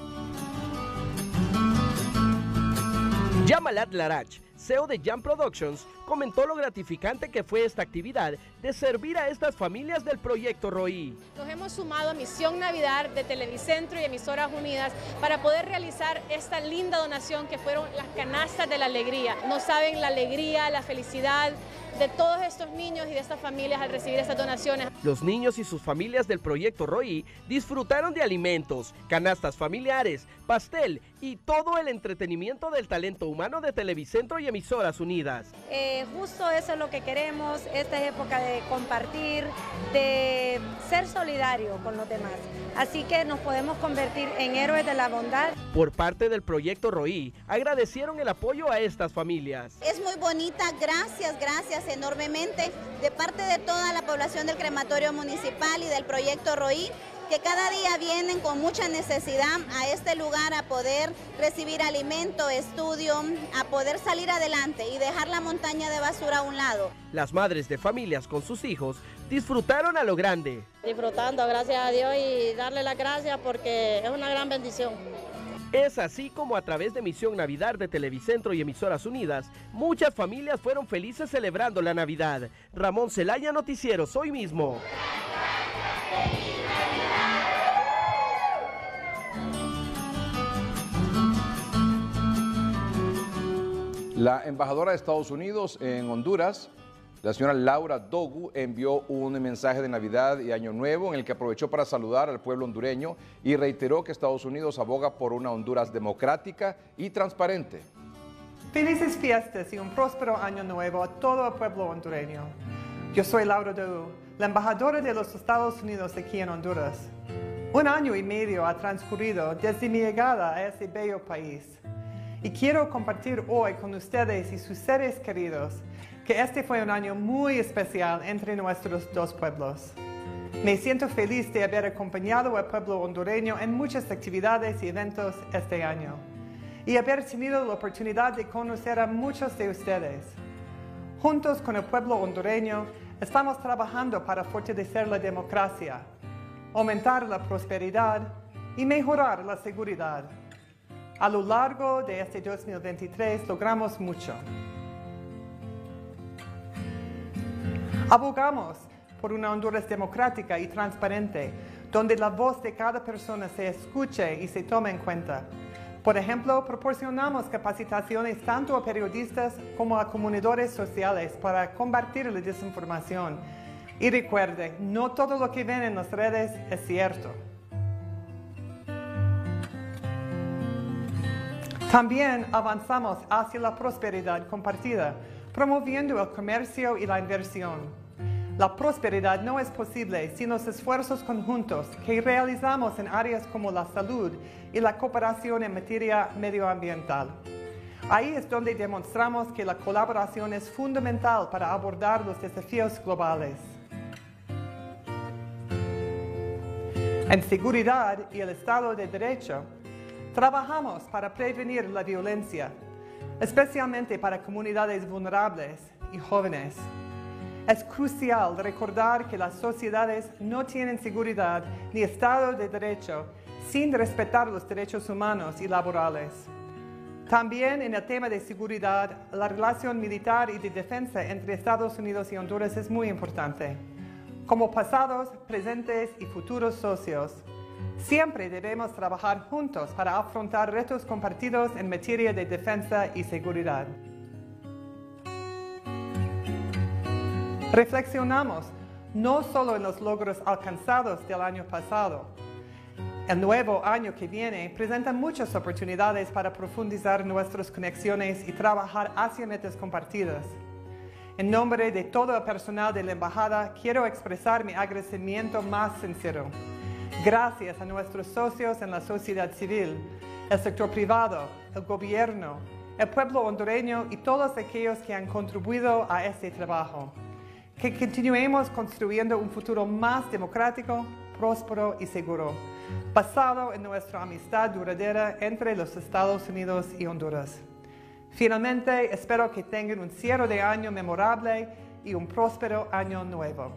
Yamalat Larach, CEO de Jam Productions, comentó lo gratificante que fue esta actividad de servir a estas familias del proyecto ROI. Nos hemos sumado a Misión Navidad de Televicentro y Emisoras Unidas para poder realizar esta linda donación que fueron las Canastas de la Alegría. No saben la alegría, la felicidad de todos estos niños y de estas familias al recibir estas donaciones. Los niños y sus familias del proyecto ROI disfrutaron de alimentos, canastas familiares, pastel y todo el entretenimiento del talento humano de Televicentro y Emisoras Unidas. Justo eso es lo que queremos, esta es época de compartir, de ser solidario con los demás. Así que nos podemos convertir en héroes de la bondad. Por parte del proyecto ROI, agradecieron el apoyo a estas familias. Es muy bonita, gracias enormemente de parte de toda la población del crematorio municipal y del proyecto ROI, que cada día vienen con mucha necesidad a este lugar a poder recibir alimento, estudio, a poder salir adelante y dejar la montaña de basura a un lado. Las madres de familias con sus hijos disfrutaron a lo grande. Disfrutando, gracias a Dios, y darle las gracias porque es una gran bendición. Es así como a través de Misión Navidad de Televicentro y Emisoras Unidas, muchas familias fueron felices celebrando la Navidad. Ramón Celaya, Noticieros Hoy Mismo. La embajadora de Estados Unidos en Honduras, la señora Laura Dogu, envió un mensaje de Navidad y Año Nuevo en el que aprovechó para saludar al pueblo hondureño y reiteró que Estados Unidos aboga por una Honduras democrática y transparente. Felices fiestas y un próspero Año Nuevo a todo el pueblo hondureño. Yo soy Laura Dogu, la embajadora de los Estados Unidos aquí en Honduras. 1 año y medio ha transcurrido desde mi llegada a ese bello país. Y quiero compartir hoy con ustedes y sus seres queridos que este fue un año muy especial entre nuestros dos pueblos. Me siento feliz de haber acompañado al pueblo hondureño en muchas actividades y eventos este año y haber tenido la oportunidad de conocer a muchos de ustedes. Juntos con el pueblo hondureño estamos trabajando para fortalecer la democracia, aumentar la prosperidad y mejorar la seguridad. A lo largo de este 2023 logramos mucho. Abogamos por una Honduras democrática y transparente, donde la voz de cada persona se escuche y se tome en cuenta. Por ejemplo, proporcionamos capacitaciones tanto a periodistas como a comunicadores sociales para combatir la desinformación. Y recuerde, no todo lo que ven en las redes es cierto. También avanzamos hacia la prosperidad compartida, promoviendo el comercio y la inversión. La prosperidad no es posible sin los esfuerzos conjuntos que realizamos en áreas como la salud y la cooperación en materia medioambiental. Ahí es donde demostramos que la colaboración es fundamental para abordar los desafíos globales. En seguridad y el Estado de Derecho, trabajamos para prevenir la violencia, especialmente para comunidades vulnerables y jóvenes. Es crucial recordar que las sociedades no tienen seguridad ni Estado de Derecho sin respetar los derechos humanos y laborales. También en el tema de seguridad, la relación militar y de defensa entre Estados Unidos y Honduras es muy importante. Como pasados, presentes y futuros socios, siempre debemos trabajar juntos para afrontar retos compartidos en materia de defensa y seguridad. Reflexionamos no solo en los logros alcanzados del año pasado. El nuevo año que viene presenta muchas oportunidades para profundizar nuestras conexiones y trabajar hacia metas compartidas. En nombre de todo el personal de la Embajada, quiero expresar mi agradecimiento más sincero. Gracias a nuestros socios en la sociedad civil, el sector privado, el gobierno, el pueblo hondureño y todos aquellos que han contribuido a este trabajo. Que continuemos construyendo un futuro más democrático, próspero y seguro, basado en nuestra amistad duradera entre los Estados Unidos y Honduras. Finalmente, espero que tengan un cierre de año memorable y un próspero año nuevo.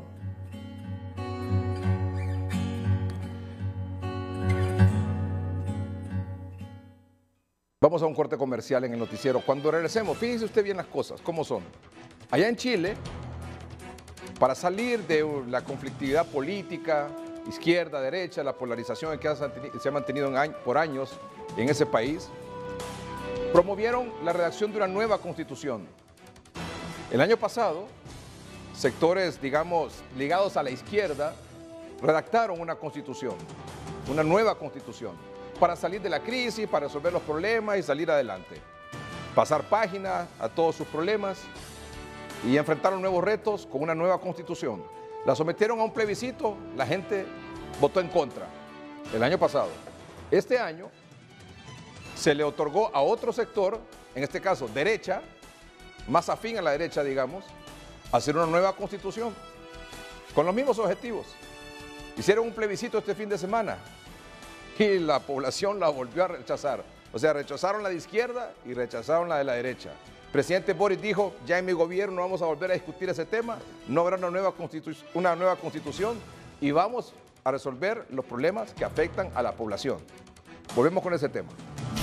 Vamos a un corte comercial en el noticiero. Cuando regresemos, fíjese usted bien las cosas, cómo son. Allá en Chile, para salir de la conflictividad política, izquierda, derecha, la polarización que se ha mantenido por años en ese país, promovieron la redacción de una nueva constitución. El año pasado, sectores, digamos, ligados a la izquierda, redactaron una constitución, una nueva constitución, para salir de la crisis, para resolver los problemas y salir adelante. Pasar página a todos sus problemas y enfrentaron nuevos retos con una nueva constitución. La sometieron a un plebiscito, la gente votó en contra el año pasado. Este año se le otorgó a otro sector, en este caso derecha, más afín a la derecha, digamos, hacer una nueva constitución con los mismos objetivos. Hicieron un plebiscito este fin de semana y la población la volvió a rechazar. O sea, rechazaron la de izquierda y rechazaron la de la derecha. El presidente Boric dijo, ya en mi gobierno no vamos a volver a discutir ese tema, no habrá una nueva constitución y vamos a resolver los problemas que afectan a la población. Volvemos con ese tema.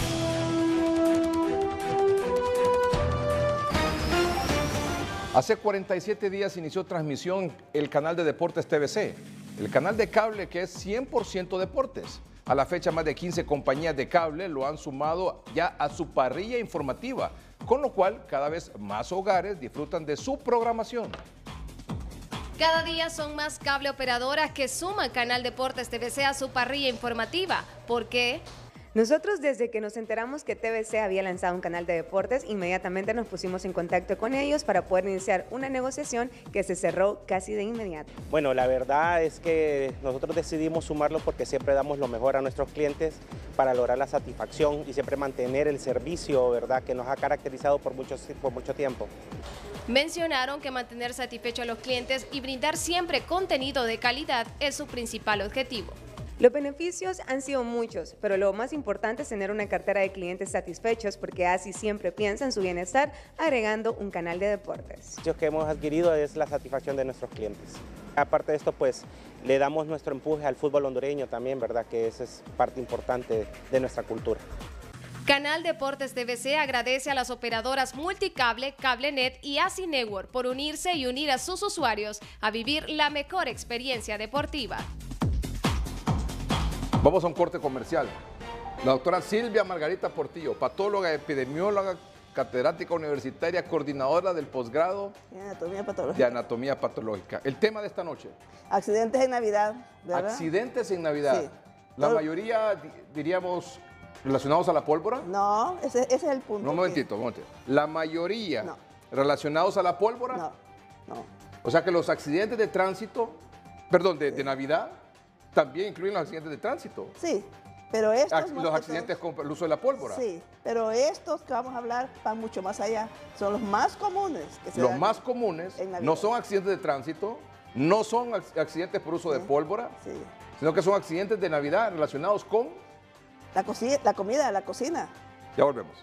Hace 47 días inició transmisión el canal de deportes TVC, el canal de cable que es 100% deportes. A la fecha, más de 15 compañías de cable lo han sumado ya a su parrilla informativa, con lo cual cada vez más hogares disfrutan de su programación. Cada día son más cable operadoras que suman Canal Deportes TVC a su parrilla informativa. ¿Por qué? Nosotros, desde que nos enteramos que TVC había lanzado un canal de deportes, inmediatamente nos pusimos en contacto con ellos para poder iniciar una negociación que se cerró casi de inmediato. Bueno, la verdad es que nosotros decidimos sumarlo porque siempre damos lo mejor a nuestros clientes para lograr la satisfacción y siempre mantener el servicio, ¿verdad?, que nos ha caracterizado por mucho tiempo. Mencionaron que mantener satisfechos a los clientes y brindar siempre contenido de calidad es su principal objetivo. Los beneficios han sido muchos, pero lo más importante es tener una cartera de clientes satisfechos porque así siempre piensan en su bienestar agregando un canal de deportes. Lo que hemos adquirido es la satisfacción de nuestros clientes. Aparte de esto, pues le damos nuestro empuje al fútbol hondureño también, ¿verdad?, que esa es parte importante de nuestra cultura. Canal Deportes TVC agradece a las operadoras Multicable, CableNet y ASI Network por unirse y unir a sus usuarios a vivir la mejor experiencia deportiva. Vamos a un corte comercial. La doctora Silvia Margarita Portillo, patóloga, epidemióloga, catedrática universitaria, coordinadora del posgrado de anatomía patológica. El tema de esta noche. Accidentes en Navidad, ¿verdad? Accidentes en Navidad. Sí. La mayoría, diríamos, relacionados a la pólvora. No, ese es el punto. No, un momentito. La mayoría relacionados a la pólvora. No. O sea que los accidentes de tránsito, perdón, de Navidad, también incluyen los accidentes de tránsito. Sí. Pero estos los accidentes con el uso de la pólvora. Sí, pero estos que vamos a hablar van mucho más allá. Son los más comunes. Los más comunes no son accidentes de tránsito, no son accidentes por uso de pólvora, sino que son accidentes de Navidad relacionados con... La comida, la cocina. Ya volvemos.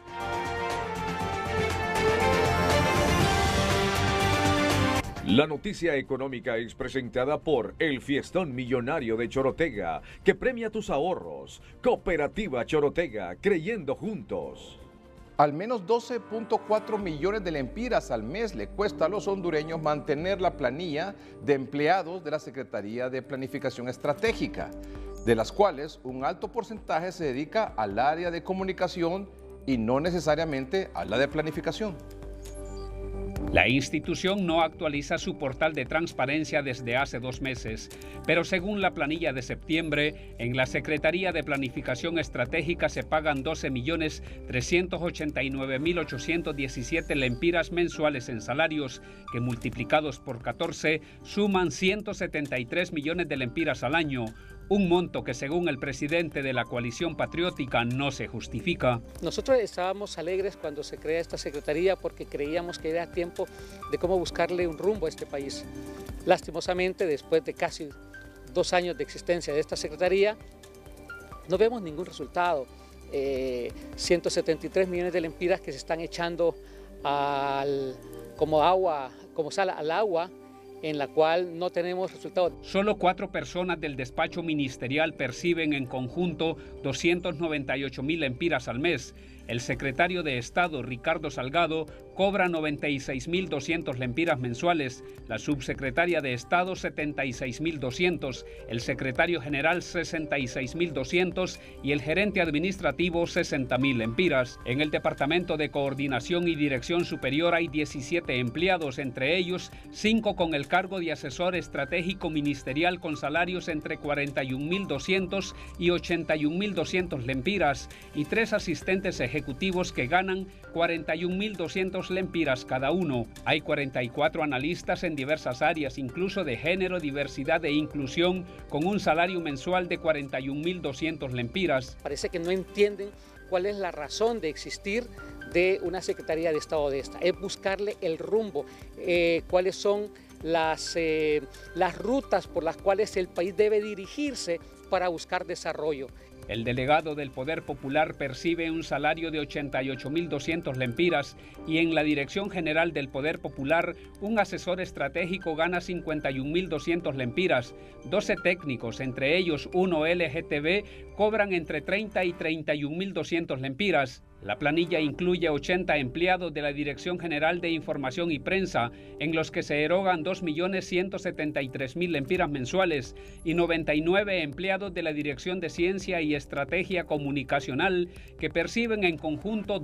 La noticia económica es presentada por el Fiestón Millonario de Chorotega, que premia tus ahorros. Cooperativa Chorotega, creyendo juntos. Al menos 12.4 millones de lempiras al mes le cuesta a los hondureños mantener la planilla de empleados de la Secretaría de Planificación Estratégica, de las cuales un alto porcentaje se dedica al área de comunicación y no necesariamente a la de planificación. La institución no actualiza su portal de transparencia desde hace 2 meses, pero según la planilla de septiembre, en la Secretaría de Planificación Estratégica se pagan 12.389.817 lempiras mensuales en salarios, que multiplicados por 14 suman 173 millones de lempiras al año, un monto que según el presidente de la coalición patriótica no se justifica. Nosotros estábamos alegres cuando se crea esta secretaría porque creíamos que era tiempo de cómo buscarle un rumbo a este país. Lastimosamente, después de casi 2 años de existencia de esta secretaría, no vemos ningún resultado. 173 millones de lempiras que se están echando como sal al agua, en la cual no tenemos resultados. Solo 4 personas del despacho ministerial perciben en conjunto 298.000 lempiras al mes. El secretario de Estado, Ricardo Salgado, cobra 96.200 lempiras mensuales, la subsecretaria de Estado 76.200, el secretario general 66.200 y el gerente administrativo 60.000 lempiras. En el Departamento de Coordinación y Dirección Superior hay 17 empleados, entre ellos 5 con el cargo de asesor estratégico ministerial con salarios entre 41.200 y 81.200 lempiras y 3 asistentes ejecutivos que ganan 41.200 lempiras cada uno. Hay 44 analistas en diversas áreas, incluso de género, diversidad e inclusión, con un salario mensual de 41.200 lempiras. Parece que no entienden cuál es la razón de existir de una Secretaría de Estado de esta. Es buscarle el rumbo, cuáles son las rutas por las cuales el país debe dirigirse para buscar desarrollo. El delegado del Poder Popular percibe un salario de 88.200 lempiras y en la Dirección General del Poder Popular un asesor estratégico gana 51.200 lempiras. 12 técnicos, entre ellos uno LGTB, cobran entre 30 y 31.200 lempiras. La planilla incluye 80 empleados de la Dirección General de Información y Prensa, en los que se erogan 2.173.000 lempiras mensuales, y 99 empleados de la Dirección de Ciencia y Estrategia Comunicacional, que perciben en conjunto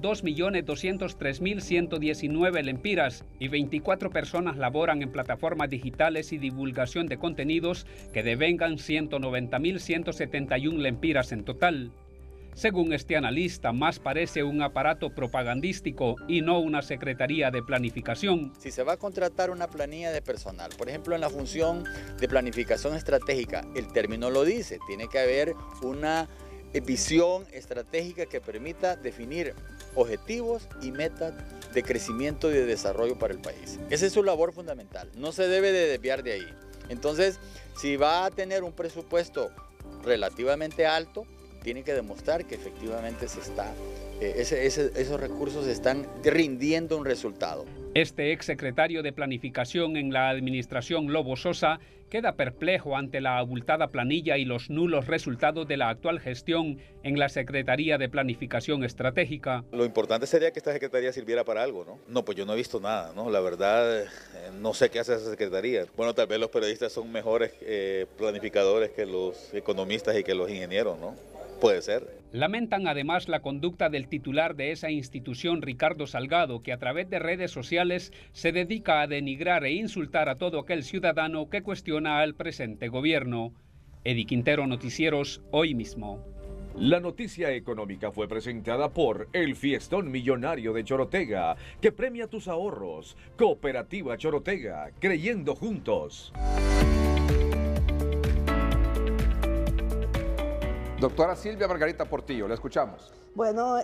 2.203.119 lempiras, y 24 personas laboran en plataformas digitales y divulgación de contenidos, que devengan 190.171 lempiras en total. Según este analista, más parece un aparato propagandístico y no una secretaría de planificación. Si se va a contratar una planilla de personal, por ejemplo en la función de planificación estratégica, el término lo dice, tiene que haber una visión estratégica que permita definir objetivos y metas de crecimiento y de desarrollo para el país. Esa es su labor fundamental, no se debe de desviar de ahí. Entonces, si va a tener un presupuesto relativamente alto, tiene que demostrar que efectivamente esos recursos están rindiendo un resultado. Este exsecretario de Planificación en la administración Lobo Sosa queda perplejo ante la abultada planilla y los nulos resultados de la actual gestión en la Secretaría de Planificación Estratégica. Lo importante sería que esta secretaría sirviera para algo, ¿no? No, pues yo no he visto nada, ¿no? La verdad, no sé qué hace esa secretaría. Bueno, tal vez los periodistas son mejores planificadores que los economistas y que los ingenieros, ¿no? Puede ser. Lamentan además la conducta del titular de esa institución, Ricardo Salgado, que a través de redes sociales se dedica a denigrar e insultar a todo aquel ciudadano que cuestiona al presente gobierno. Eddie Quintero, Noticieros, Hoy Mismo. La noticia económica fue presentada por el Fiestón Millonario de Chorotega, que premia tus ahorros. Cooperativa Chorotega, creyendo juntos. Doctora Silvia Margarita Portillo, la escuchamos. Bueno,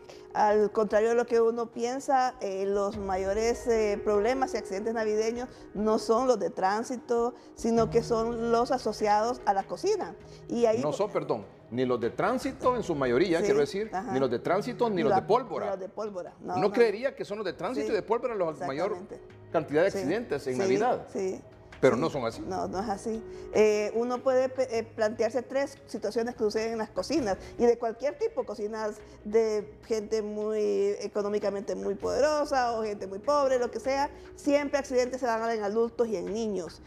al contrario de lo que uno piensa, los mayores problemas y accidentes navideños no son los de tránsito, sino que son los asociados a la cocina. Y ahí, no son, perdón, ni los de tránsito en su mayoría, sí, quiero decir, ajá, ni los de tránsito ni los de pólvora. Ni los de pólvora. No, uno creería que son los de tránsito, sí, y de pólvora los mayor cantidad de accidentes, sí, en Navidad. Sí. Pero sí, no son así. No, no es así. Uno puede plantearse 3 situaciones que suceden en las cocinas, y de cualquier tipo, cocinas de gente muy económicamente muy poderosa o gente muy pobre, lo que sea, siempre accidentes se dan en adultos y en niños.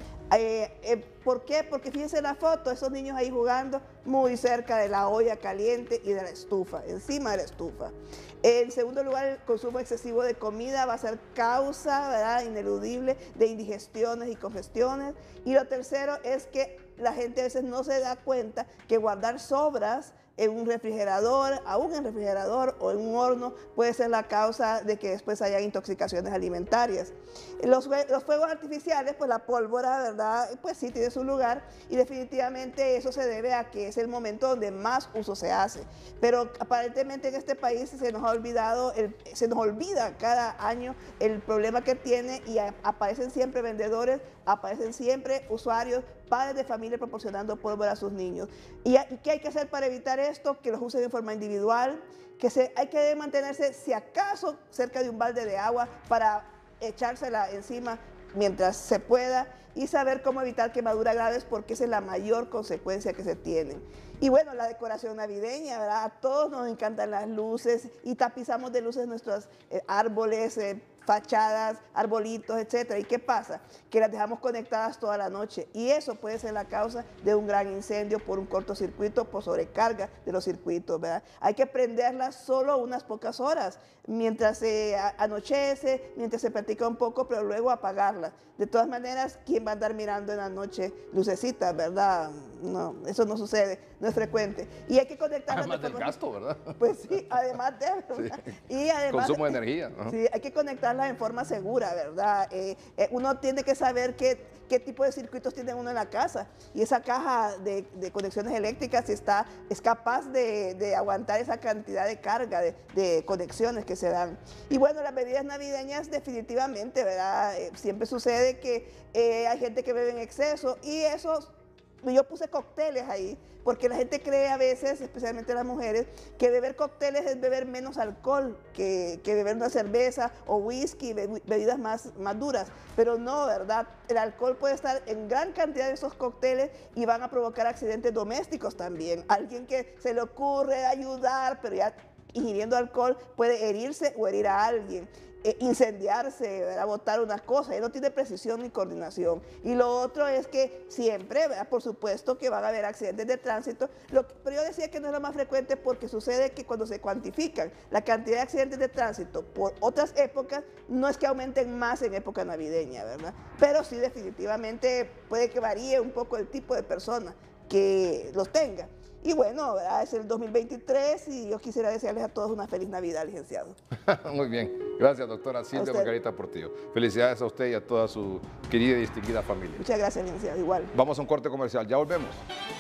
¿Por qué? Porque fíjense la foto, esos niños ahí jugando muy cerca de la olla caliente y de la estufa, encima de la estufa. En segundo lugar, el consumo excesivo de comida va a ser causa, ¿verdad?, ineludible de indigestiones y congestiones. Y lo tercero es que la gente a veces no se da cuenta que guardar sobras en un refrigerador, aún en refrigerador o en un horno, puede ser la causa de que después haya intoxicaciones alimentarias. Los fuegos artificiales, pues la pólvora, ¿verdad?, pues sí tiene su lugar, y definitivamente eso se debe a que es el momento donde más uso se hace. Pero aparentemente en este país se nos ha olvidado, se nos olvida cada año el problema que tiene, y aparecen siempre vendedores, aparecen siempre usuarios, padres de familia proporcionando pólvora a sus niños. ¿Y qué hay que hacer para evitar esto? Que los usen de forma individual, hay que mantenerse, si acaso, cerca de un balde de agua para echársela encima mientras se pueda, y saber cómo evitar quemaduras graves, porque esa es la mayor consecuencia que se tiene. Y bueno, la decoración navideña, ¿verdad? A todos nos encantan las luces, y tapizamos de luces nuestros árboles, fachadas, arbolitos, etcétera. ¿Y qué pasa? Que las dejamos conectadas toda la noche, y eso puede ser la causa de un gran incendio por un cortocircuito, por sobrecarga de los circuitos, ¿verdad? Hay que prenderlas solo unas pocas horas, mientras se anochece, mientras se practica un poco, pero luego apagarlas. De todas maneras, ¿quién va a andar mirando en la noche lucecitas, verdad? No, eso no sucede, no es frecuente. Y hay que conectarlas. Además del gasto, ¿verdad? Pues sí, además de, ¿verdad? Sí. Y además, consumo de energía. Sí, hay que conectarlas en forma segura, ¿verdad? Uno tiene que saber qué tipo de circuitos tiene uno en la casa, y esa caja de conexiones eléctricas es capaz de aguantar esa cantidad de carga de conexiones que se dan. Y bueno, las bebidas navideñas definitivamente, ¿verdad? Siempre sucede que hay gente que bebe en exceso, y eso, yo puse cócteles ahí, porque la gente cree a veces, especialmente las mujeres, que beber cócteles es beber menos alcohol que beber una cerveza o whisky, bebidas más duras. Pero no, ¿verdad? El alcohol puede estar en gran cantidad de esos cócteles y van a provocar accidentes domésticos también. Alguien que se le ocurre ayudar, pero ya ingiriendo alcohol, puede herirse o herir a alguien. Incendiarse, ¿verdad? Botar una cosa, y no tiene precisión ni coordinación. Y lo otro es que siempre, ¿verdad?, por supuesto que van a haber accidentes de tránsito, pero yo decía que no es lo más frecuente, porque sucede que cuando se cuantifican la cantidad de accidentes de tránsito por otras épocas, no es que aumenten más en época navideña, ¿verdad? Pero sí, definitivamente puede que varíe un poco el tipo de persona que los tenga. Y bueno, ¿verdad?, es el 2023, y yo quisiera desearles a todos una feliz Navidad, licenciado. Muy bien. Gracias, doctora Silvia Margarita Portillo. Felicidades a usted y a toda su querida y distinguida familia. Muchas gracias, licenciado. Igual. Vamos a un corte comercial. Ya volvemos.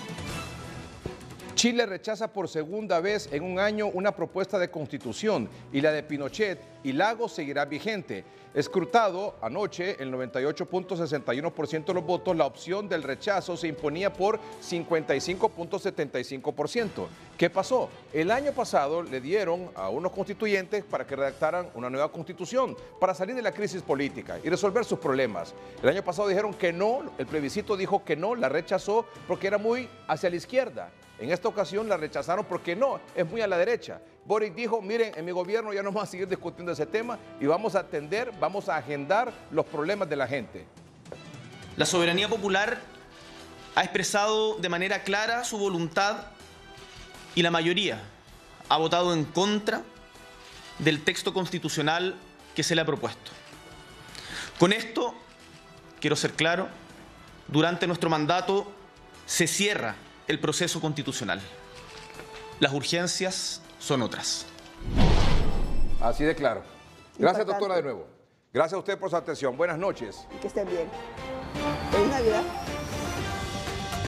Chile rechaza por segunda vez en un año una propuesta de constitución, y la de Pinochet y Lagos seguirá vigente. Escrutado anoche, el 98.61% de los votos, la opción del rechazo se imponía por 55.75%. ¿Qué pasó? El año pasado le dieron a unos constituyentes para que redactaran una nueva constitución para salir de la crisis política y resolver sus problemas. El año pasado dijeron que no, el plebiscito dijo que no, la rechazó porque era muy hacia la izquierda. En esta ocasión la rechazaron porque no, es muy a la derecha. Boric dijo, miren, en mi gobierno ya no vamos a seguir discutiendo ese tema y vamos a atender, vamos a agendar los problemas de la gente. La soberanía popular ha expresado de manera clara su voluntad y la mayoría ha votado en contra del texto constitucional que se le ha propuesto. Con esto, quiero ser claro, durante nuestro mandato se cierra el proceso constitucional. Las urgencias son otras. Así de claro. Gracias, doctora, de nuevo. Gracias a usted por su atención. Buenas noches. Y que estén bien. Feliz Navidad.